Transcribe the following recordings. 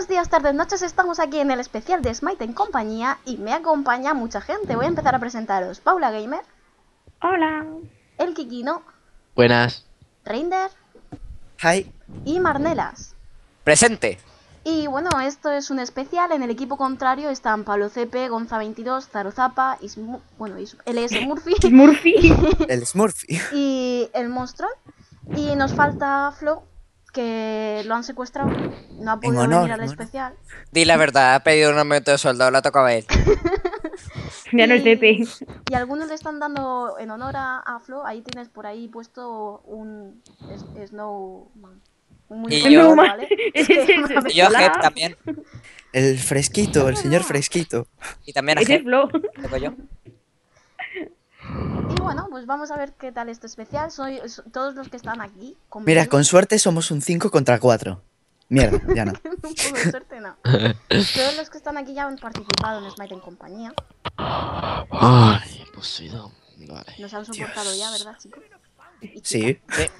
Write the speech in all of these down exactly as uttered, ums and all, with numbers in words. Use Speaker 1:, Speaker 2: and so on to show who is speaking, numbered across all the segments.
Speaker 1: Buenos días, tardes, noches, estamos aquí en el especial de Smite en compañía y me acompaña mucha gente. Voy a empezar a presentaros: Paula Gamer.
Speaker 2: Hola.
Speaker 1: El Kikino.
Speaker 3: Buenas.
Speaker 1: Reinder.
Speaker 4: Hi.
Speaker 1: Y Marnelas.
Speaker 3: Presente.
Speaker 1: Y bueno, esto es un especial. En el equipo contrario están Pablo C P, Gonza veintidós, Zaro Zapa, Ismu... bueno, Is... L S Murphy.
Speaker 2: Murphy.
Speaker 4: El Smurfy.
Speaker 1: Y el monstruo. Y nos falta Flo, que lo han secuestrado. No ha podido
Speaker 4: honor,
Speaker 1: venir al
Speaker 4: ¿no?
Speaker 1: especial.
Speaker 3: Di la verdad, ha pedido un aumento de sueldo, le ha tocado a él.
Speaker 2: Ya no es Pepe.
Speaker 1: Y algunos le están dando en honor a, a Flo. Ahí tienes por ahí puesto un es, Snowman. Un
Speaker 3: Y
Speaker 1: muñeco,
Speaker 3: yo-
Speaker 1: ¿vale? Es que
Speaker 2: Ese es-
Speaker 1: me ha
Speaker 3: Y yo,
Speaker 2: Hola.
Speaker 3: Jep, también.
Speaker 4: El fresquito, el señor fresquito.
Speaker 3: Y también a
Speaker 2: Ese es
Speaker 3: Jep,
Speaker 2: Flo.
Speaker 3: digo yo.
Speaker 1: Y bueno, pues vamos a ver qué tal este especial. Soy so- todos los que están aquí. Conmigo.
Speaker 4: Mira, con suerte somos un cinco contra cuatro. Mierda, ya no.
Speaker 1: Un poco de suerte, no. Todos los que están aquí ya han participado en Smite en compañía.
Speaker 3: Ay, imposible. Vale.
Speaker 1: Nos han soportado ya, ¿verdad, chicos? Y
Speaker 4: Sí.
Speaker 3: Sí.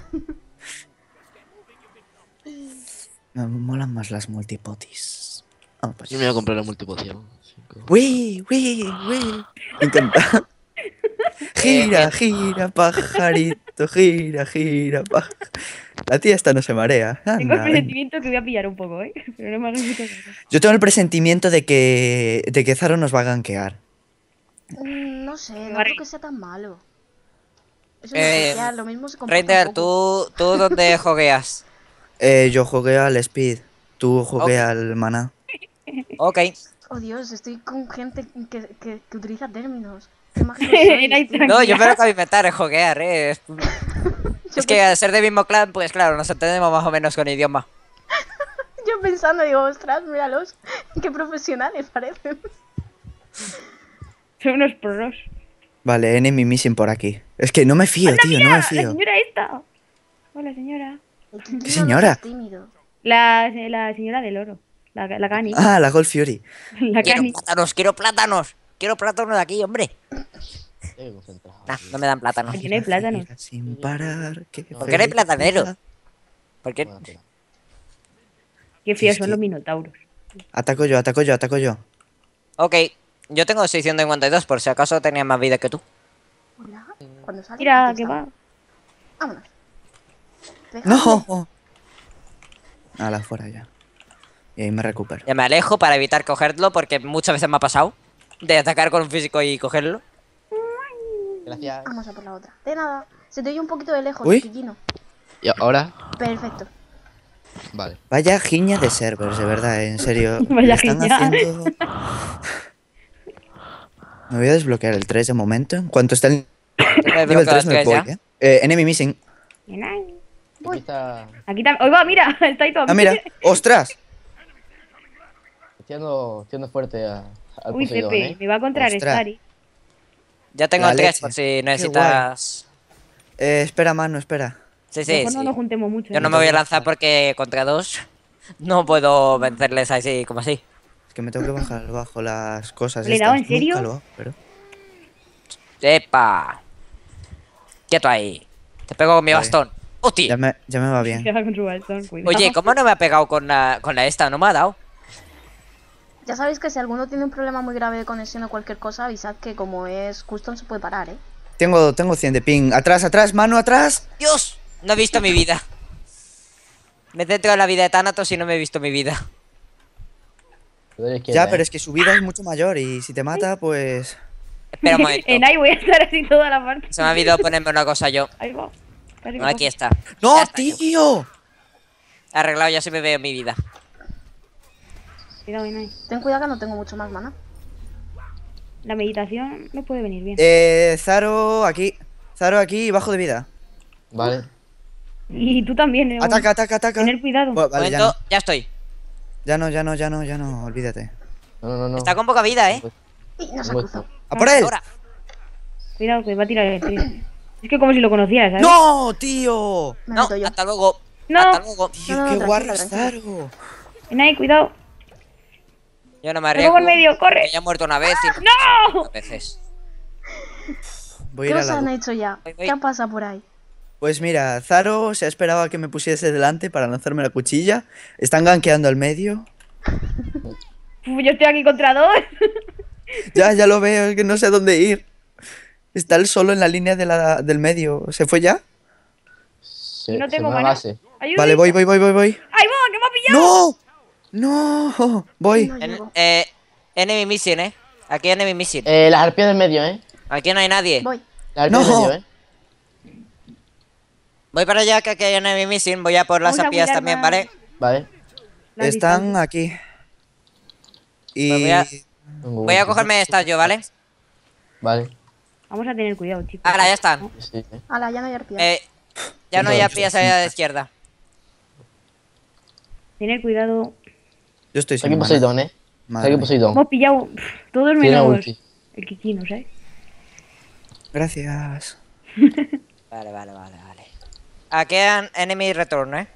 Speaker 4: Me molan más las multipotis. Vamos para
Speaker 5: Yo me
Speaker 4: allá.
Speaker 5: voy a comprar la multipoción. Cinco.
Speaker 4: ¡Uy, uy, uy! Intenta. Gira, gira, pajarito, gira, gira, pajarito. La tía esta no se marea.
Speaker 2: Tengo el
Speaker 4: Anda, venga.
Speaker 2: presentimiento que voy a pillar un poco, ¿eh? Pero no me hagas mucho caso.
Speaker 4: Yo tengo el presentimiento de que, de que Zaro nos va a gankear.
Speaker 1: Mm, no sé, no
Speaker 2: Vale.
Speaker 1: creo que sea tan malo. Es un
Speaker 3: Eh,
Speaker 1: especial, lo mismo se comporta
Speaker 3: Reinder,
Speaker 1: un poco.
Speaker 3: ¿tú, ¿tú dónde jogueas?
Speaker 4: Eh, yo jugué al Speed. Tú jugué
Speaker 3: Ok.
Speaker 4: al Maná.
Speaker 3: Ok.
Speaker 1: Oh Dios, estoy con gente que, que, que utiliza términos. Qué mágicos sois,
Speaker 2: Ay,
Speaker 1: tío.
Speaker 3: No, yo me lo acabo de inventar, es joguear, eh. Es,
Speaker 1: Yo
Speaker 3: es que al ser del mismo clan, pues claro, nos entendemos más o menos con idioma.
Speaker 1: Yo pensando, digo, ostras, míralos, qué profesionales parecen.
Speaker 2: Son unos pros.
Speaker 4: Vale, enemy missing por aquí. Es que no me fío, tío, no me
Speaker 2: La
Speaker 4: fío.
Speaker 2: señora esta. Hola, señora.
Speaker 1: El Kikino
Speaker 4: ¿Qué señora?
Speaker 1: no es tímido.
Speaker 2: La, la señora del oro. La, la Cani.
Speaker 4: Ah, la Gold Fury.
Speaker 2: La
Speaker 3: Quiero
Speaker 2: Cani.
Speaker 3: plátanos, quiero plátanos. Quiero plátanos de aquí, hombre.
Speaker 5: Estoy concentrado.
Speaker 3: Nah, no me dan plátanos.
Speaker 2: Aquí no hay plátanos.
Speaker 4: Gira Sin parar. qué
Speaker 3: ¿Por qué no hay platanero?
Speaker 4: felicidad.
Speaker 3: ¿Por qué?
Speaker 5: Bueno, espera.
Speaker 2: Qué feos
Speaker 4: Es
Speaker 2: son
Speaker 4: que-
Speaker 2: los minotauros.
Speaker 4: Ataco yo, ataco yo, ataco yo.
Speaker 3: Ok, yo tengo seiscientos cincuenta y dos, por si acaso tenía más vida que tú.
Speaker 1: Hola, cuando sale.
Speaker 2: Mira,
Speaker 1: aquí
Speaker 2: que
Speaker 1: está.
Speaker 2: va.
Speaker 1: Vámonos. Dejadme.
Speaker 4: No. Ala, fuera ya. Y ahí me recupero.
Speaker 3: Ya me alejo para evitar cogerlo, porque muchas veces me ha pasado de atacar con un físico y cogerlo.
Speaker 5: Gracias.
Speaker 1: Vamos a por la otra. De nada. Se te oye un poquito de lejos,
Speaker 4: Uy.
Speaker 1: Kikino.
Speaker 5: ¿Y ahora?
Speaker 1: Perfecto.
Speaker 5: Vale.
Speaker 4: Vaya giña de servers, de verdad, en serio.
Speaker 2: Vaya
Speaker 4: Le están
Speaker 2: giña.
Speaker 4: haciendo... Me voy a desbloquear el tres de momento. En cuanto esté el
Speaker 3: Tengo
Speaker 4: nivel
Speaker 3: desbloqueado
Speaker 4: tres me
Speaker 3: tres
Speaker 4: voy,
Speaker 3: ya.
Speaker 4: ¿eh? Eh, Enemy missing.
Speaker 2: Bien ahí.
Speaker 5: Aquí está.
Speaker 2: Aquí también. ¡Oiga, mira! Está ahí todo.
Speaker 4: Ah, mira. ¡Ostras!
Speaker 5: Siendo, siendo fuerte a, al
Speaker 2: Uy,
Speaker 5: Poseidón,
Speaker 2: Pepe,
Speaker 5: ¿eh?
Speaker 2: me va a contrarrestar. ¿eh?
Speaker 3: Ya tengo
Speaker 4: La
Speaker 3: el tres
Speaker 4: leche.
Speaker 3: por si
Speaker 4: Qué
Speaker 3: necesitas.
Speaker 4: Eh, espera, mano, espera.
Speaker 3: Sí, sí,
Speaker 2: Mejor
Speaker 3: sí.
Speaker 2: no nos juntemos mucho.
Speaker 3: Yo
Speaker 2: ¿eh?
Speaker 3: no me voy a lanzar porque contra dos no puedo vencerles así como así.
Speaker 4: Es que me tengo que bajar bajo las cosas
Speaker 2: ¿Le he dado
Speaker 4: estas.
Speaker 2: en serio?
Speaker 4: Nunca lo hago, pero...
Speaker 3: ¡Epa! Quieto ahí. Te pego con mi
Speaker 4: Vale.
Speaker 3: bastón. ¡Hostia!
Speaker 4: Ya me, ya me va
Speaker 2: Se
Speaker 4: bien.
Speaker 2: va con su bastón, cuidado.
Speaker 3: Oye, ¿cómo no me ha pegado con la, con la esta? No me ha dado.
Speaker 1: Ya sabéis que si alguno tiene un problema muy grave de conexión o cualquier cosa, avisad que como es custom se puede parar, ¿eh?
Speaker 4: Tengo, tengo cien de ping. Atrás, atrás, mano, atrás.
Speaker 3: ¡Dios! No he visto mi vida. Me centro en la vida de Thanatos y no me he visto mi vida.
Speaker 5: Te doy a la izquierda,
Speaker 4: Ya, pero
Speaker 5: ¿eh?
Speaker 4: es que su vida es mucho mayor y si te mata, pues...
Speaker 3: Espera un momento.
Speaker 2: En ahí voy a estar así toda la parte.
Speaker 3: Se me ha olvidado ponerme una cosa yo.
Speaker 2: Ahí va. Casi
Speaker 3: No,
Speaker 2: me
Speaker 3: aquí
Speaker 2: coge.
Speaker 3: está.
Speaker 4: ¡No,
Speaker 3: Ya está.
Speaker 4: tío!
Speaker 3: Arreglado, ya se me veo mi vida.
Speaker 2: Cuidado, Inai.
Speaker 1: Ten cuidado que no tengo mucho más mana.
Speaker 2: La meditación me puede venir bien.
Speaker 4: Eh, Zaro aquí. Zaro aquí, bajo de vida.
Speaker 5: Vale.
Speaker 2: Y tú también, ¿eh?
Speaker 4: Ataca, ataca, ataca.
Speaker 2: Tener cuidado.
Speaker 4: Bueno, vale, ya
Speaker 3: Momento,
Speaker 4: no.
Speaker 3: ya estoy.
Speaker 4: Ya no, ya no, ya no, ya no, olvídate.
Speaker 5: No, no, no. no.
Speaker 3: Está con poca vida, ¿eh?
Speaker 1: Y nos ha
Speaker 5: Muy-
Speaker 1: cruzado.
Speaker 4: ¡A por él!
Speaker 3: Ahora.
Speaker 2: Cuidado, que va a tirar el tiro. Es que como si lo conocieras, ¿sabes?
Speaker 4: ¡No, tío!
Speaker 1: Me
Speaker 3: No,
Speaker 1: meto yo.
Speaker 3: hasta luego.
Speaker 2: No.
Speaker 3: Hasta luego.
Speaker 4: Tío,
Speaker 1: No, no,
Speaker 4: qué
Speaker 1: tranquila,
Speaker 4: guarro es
Speaker 1: tranquila.
Speaker 4: Zaro.
Speaker 2: Inai, cuidado.
Speaker 3: Yo no me
Speaker 2: Me
Speaker 3: arriesgo.
Speaker 2: pongo en medio, corre.
Speaker 3: Que ya he muerto una vez y
Speaker 2: ¡No!
Speaker 3: dos veces.
Speaker 4: Voy a
Speaker 1: ¿Qué
Speaker 4: ir a
Speaker 1: os
Speaker 4: la...
Speaker 1: han
Speaker 4: du-
Speaker 1: hecho ya?
Speaker 3: Voy, voy.
Speaker 1: ¿Qué pasa por ahí?
Speaker 4: Pues mira, Zaro se ha esperado a que me pusiese delante para lanzarme la cuchilla. Están gankeando al medio.
Speaker 2: Uf, yo estoy aquí contra dos.
Speaker 4: Ya, ya lo veo, es que no sé dónde ir. Está él solo en la línea de la, del medio. ¿Se fue ya?
Speaker 5: Se,
Speaker 2: No
Speaker 5: se
Speaker 2: tengo
Speaker 5: me va
Speaker 2: mana.
Speaker 5: base.
Speaker 2: Ayuda.
Speaker 4: Vale, voy, voy, voy, voy, voy.
Speaker 2: ¡Ahí va! ¡Que me ha pillado!
Speaker 4: ¡No! ¡No! Voy.
Speaker 1: No
Speaker 3: En-
Speaker 1: llego.
Speaker 3: eh, enemy missing, eh. Aquí enemy missing.
Speaker 5: Eh, las arpías del medio, ¿eh?
Speaker 3: Aquí no hay nadie.
Speaker 1: Voy.
Speaker 5: Las arpías
Speaker 4: No.
Speaker 5: del medio, ¿eh?
Speaker 3: Voy para allá que aquí hay enemy missing. Voy a por las
Speaker 2: Vamos a
Speaker 3: arpías
Speaker 2: cuidar
Speaker 3: también,
Speaker 2: más.
Speaker 3: ¿vale?
Speaker 5: Vale.
Speaker 2: La
Speaker 4: Están
Speaker 2: distancia.
Speaker 4: aquí. Y...
Speaker 3: Pues voy a-
Speaker 5: Tengo
Speaker 3: Voy a
Speaker 5: ulti.
Speaker 3: cogerme estas yo, ¿vale?
Speaker 5: Vale.
Speaker 2: Vamos a tener cuidado, chicos.
Speaker 3: Ahora, ya están.
Speaker 5: Sí, sí, ¿eh?
Speaker 1: Ala, ya no hay arpía.
Speaker 3: Eh, ya no hay arpías allá de la izquierda.
Speaker 2: Tener cuidado.
Speaker 4: Yo estoy
Speaker 5: Está
Speaker 4: sin
Speaker 5: aquí
Speaker 4: mana.
Speaker 5: Poseidón, ¿eh? Está
Speaker 4: Madre
Speaker 5: aquí
Speaker 4: mía.
Speaker 5: Poseidón.
Speaker 2: Hemos pillado pff, todos
Speaker 5: Tiene
Speaker 2: menos
Speaker 5: ulti.
Speaker 2: el Kikino, ¿sabes?
Speaker 4: Gracias.
Speaker 3: Vale, vale, vale, vale. Aquí hay enemy return, ¿eh?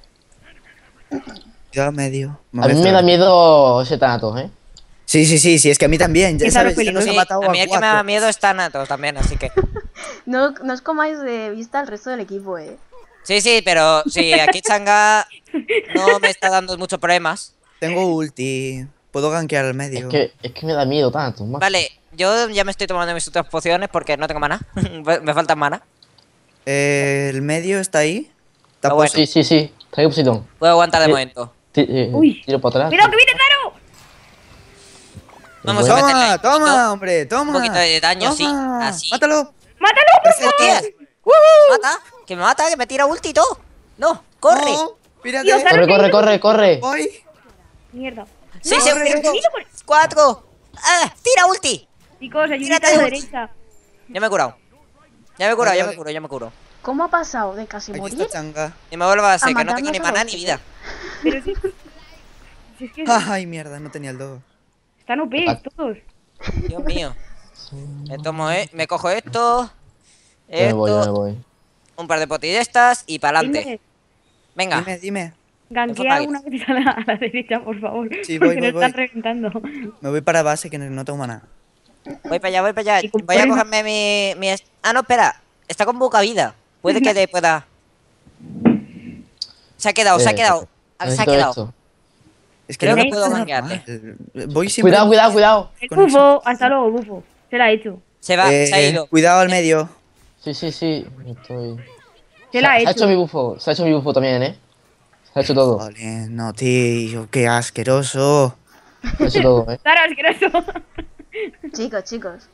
Speaker 4: Cuidado medio.
Speaker 5: A mí me da miedo ese Thanatos, ¿eh?
Speaker 4: Sí, sí, sí, sí, es que a mí también. Ya
Speaker 2: Esa
Speaker 4: sabes,
Speaker 2: es
Speaker 4: ya nos ha
Speaker 3: Sí,
Speaker 4: matado
Speaker 3: a mí
Speaker 4: a
Speaker 3: el que me da
Speaker 4: cuatro.
Speaker 3: miedo es Thanatos también, así que...
Speaker 1: No, no os comáis de vista al resto del equipo, eh.
Speaker 3: Sí, sí, pero sí, aquí Changa no me está dando muchos problemas.
Speaker 4: Tengo ulti. Puedo gankear al medio.
Speaker 5: Es que, es que me da miedo Thanatos, macho.
Speaker 3: Vale, yo ya me estoy tomando mis otras pociones porque no tengo mana. Me faltan mana.
Speaker 4: Eh, el medio está ahí. Está
Speaker 3: Ah, bueno.
Speaker 4: puesto.
Speaker 5: Sí, sí, sí. Está aquí Poseidón.
Speaker 3: Puedo aguantar de
Speaker 5: Sí.
Speaker 3: momento.
Speaker 5: Ti- eh,
Speaker 2: Uy.
Speaker 5: Tiro para atrás.
Speaker 2: ¡Cuidado, que viene Zaro!
Speaker 3: Vamos a
Speaker 5: Bueno.
Speaker 3: meterle
Speaker 4: Toma,
Speaker 3: un poquito-
Speaker 4: toma, hombre, toma.
Speaker 3: un poquito de daño, sí,
Speaker 4: Toma.
Speaker 3: así.
Speaker 4: Mátalo.
Speaker 2: ¡Mátalo, por favor!
Speaker 3: ¡Hostias! ¡Mata! ¡Que me mata! ¡Que me tira ulti y todo! ¡No! ¡Corre!
Speaker 4: No, pírate.
Speaker 2: Dios,
Speaker 5: Corre, corre, corre, corre.
Speaker 4: Voy.
Speaker 2: Mierda.
Speaker 3: ¡Seis
Speaker 2: No,
Speaker 3: segundos!
Speaker 2: pero mira por-
Speaker 3: ¡Cuatro! ¡Ah! ¡Tira ulti!
Speaker 2: Chicos, ayudita
Speaker 3: Tírate
Speaker 2: a la
Speaker 3: ulti.
Speaker 2: derecha.
Speaker 3: Ya me he curado. Ya me he curado,
Speaker 4: Vale,
Speaker 3: ya me
Speaker 4: vale.
Speaker 3: curo, ya me curo.
Speaker 1: ¿Cómo ha pasado de casi
Speaker 4: Aquí
Speaker 1: morir
Speaker 4: está Changa.
Speaker 3: Y me vuelvo a base,
Speaker 1: A
Speaker 3: que no tengo
Speaker 1: matarnos
Speaker 3: ni
Speaker 1: a
Speaker 3: mana
Speaker 1: los
Speaker 3: ni
Speaker 1: dos.
Speaker 3: vida.
Speaker 2: Pero sí. Si es que
Speaker 4: Ay, mierda, no tenía el do.
Speaker 2: están O P todos.
Speaker 3: Dios mío. Me tomo, eh, me cojo esto.
Speaker 5: Ya me voy, ya me
Speaker 3: Esto,
Speaker 5: voy.
Speaker 3: un par de potillas y para adelante.
Speaker 2: Dime,
Speaker 3: Venga.
Speaker 4: Dime, dime.
Speaker 2: Ganquea
Speaker 3: Enfoca
Speaker 2: una vez a la, a la derecha, por favor.
Speaker 4: Sí,
Speaker 2: porque
Speaker 4: voy, voy,
Speaker 2: nos están
Speaker 4: voy.
Speaker 2: reventando.
Speaker 4: Me voy para base que no tengo mana.
Speaker 3: Voy para allá, voy para allá.
Speaker 2: Y con
Speaker 3: Voy a
Speaker 2: problema-
Speaker 3: cogerme mi, mi est- Ah, no, espera. Está con poca vida. Puede que te pueda. Se ha quedado, se ha
Speaker 5: Eh,
Speaker 3: quedado. Ah, Se ha
Speaker 5: Necesito
Speaker 3: quedado.
Speaker 5: esto.
Speaker 4: Es que
Speaker 3: Creo
Speaker 4: no
Speaker 3: que
Speaker 4: me
Speaker 3: puedo
Speaker 4: puedo
Speaker 3: gankearte.
Speaker 4: Voy siempre.
Speaker 5: Cuidado, cuidado, cuidado.
Speaker 2: El
Speaker 4: Con
Speaker 2: bufo, hasta luego, bufo. Se la ha hecho.
Speaker 3: Se va,
Speaker 4: Eh,
Speaker 3: se ha ido.
Speaker 4: Cuidado al medio.
Speaker 5: Sí, sí, sí. Estoy...
Speaker 2: Se la ha
Speaker 5: Se ha
Speaker 2: hecho.
Speaker 5: hecho mi bufo. Se ha hecho mi bufo también, ¿eh? Se ha hecho todo.
Speaker 4: Joder, no, tío, qué asqueroso.
Speaker 5: Se ha hecho todo, ¿eh?
Speaker 2: Zara, asqueroso.
Speaker 1: Chicos, chicos.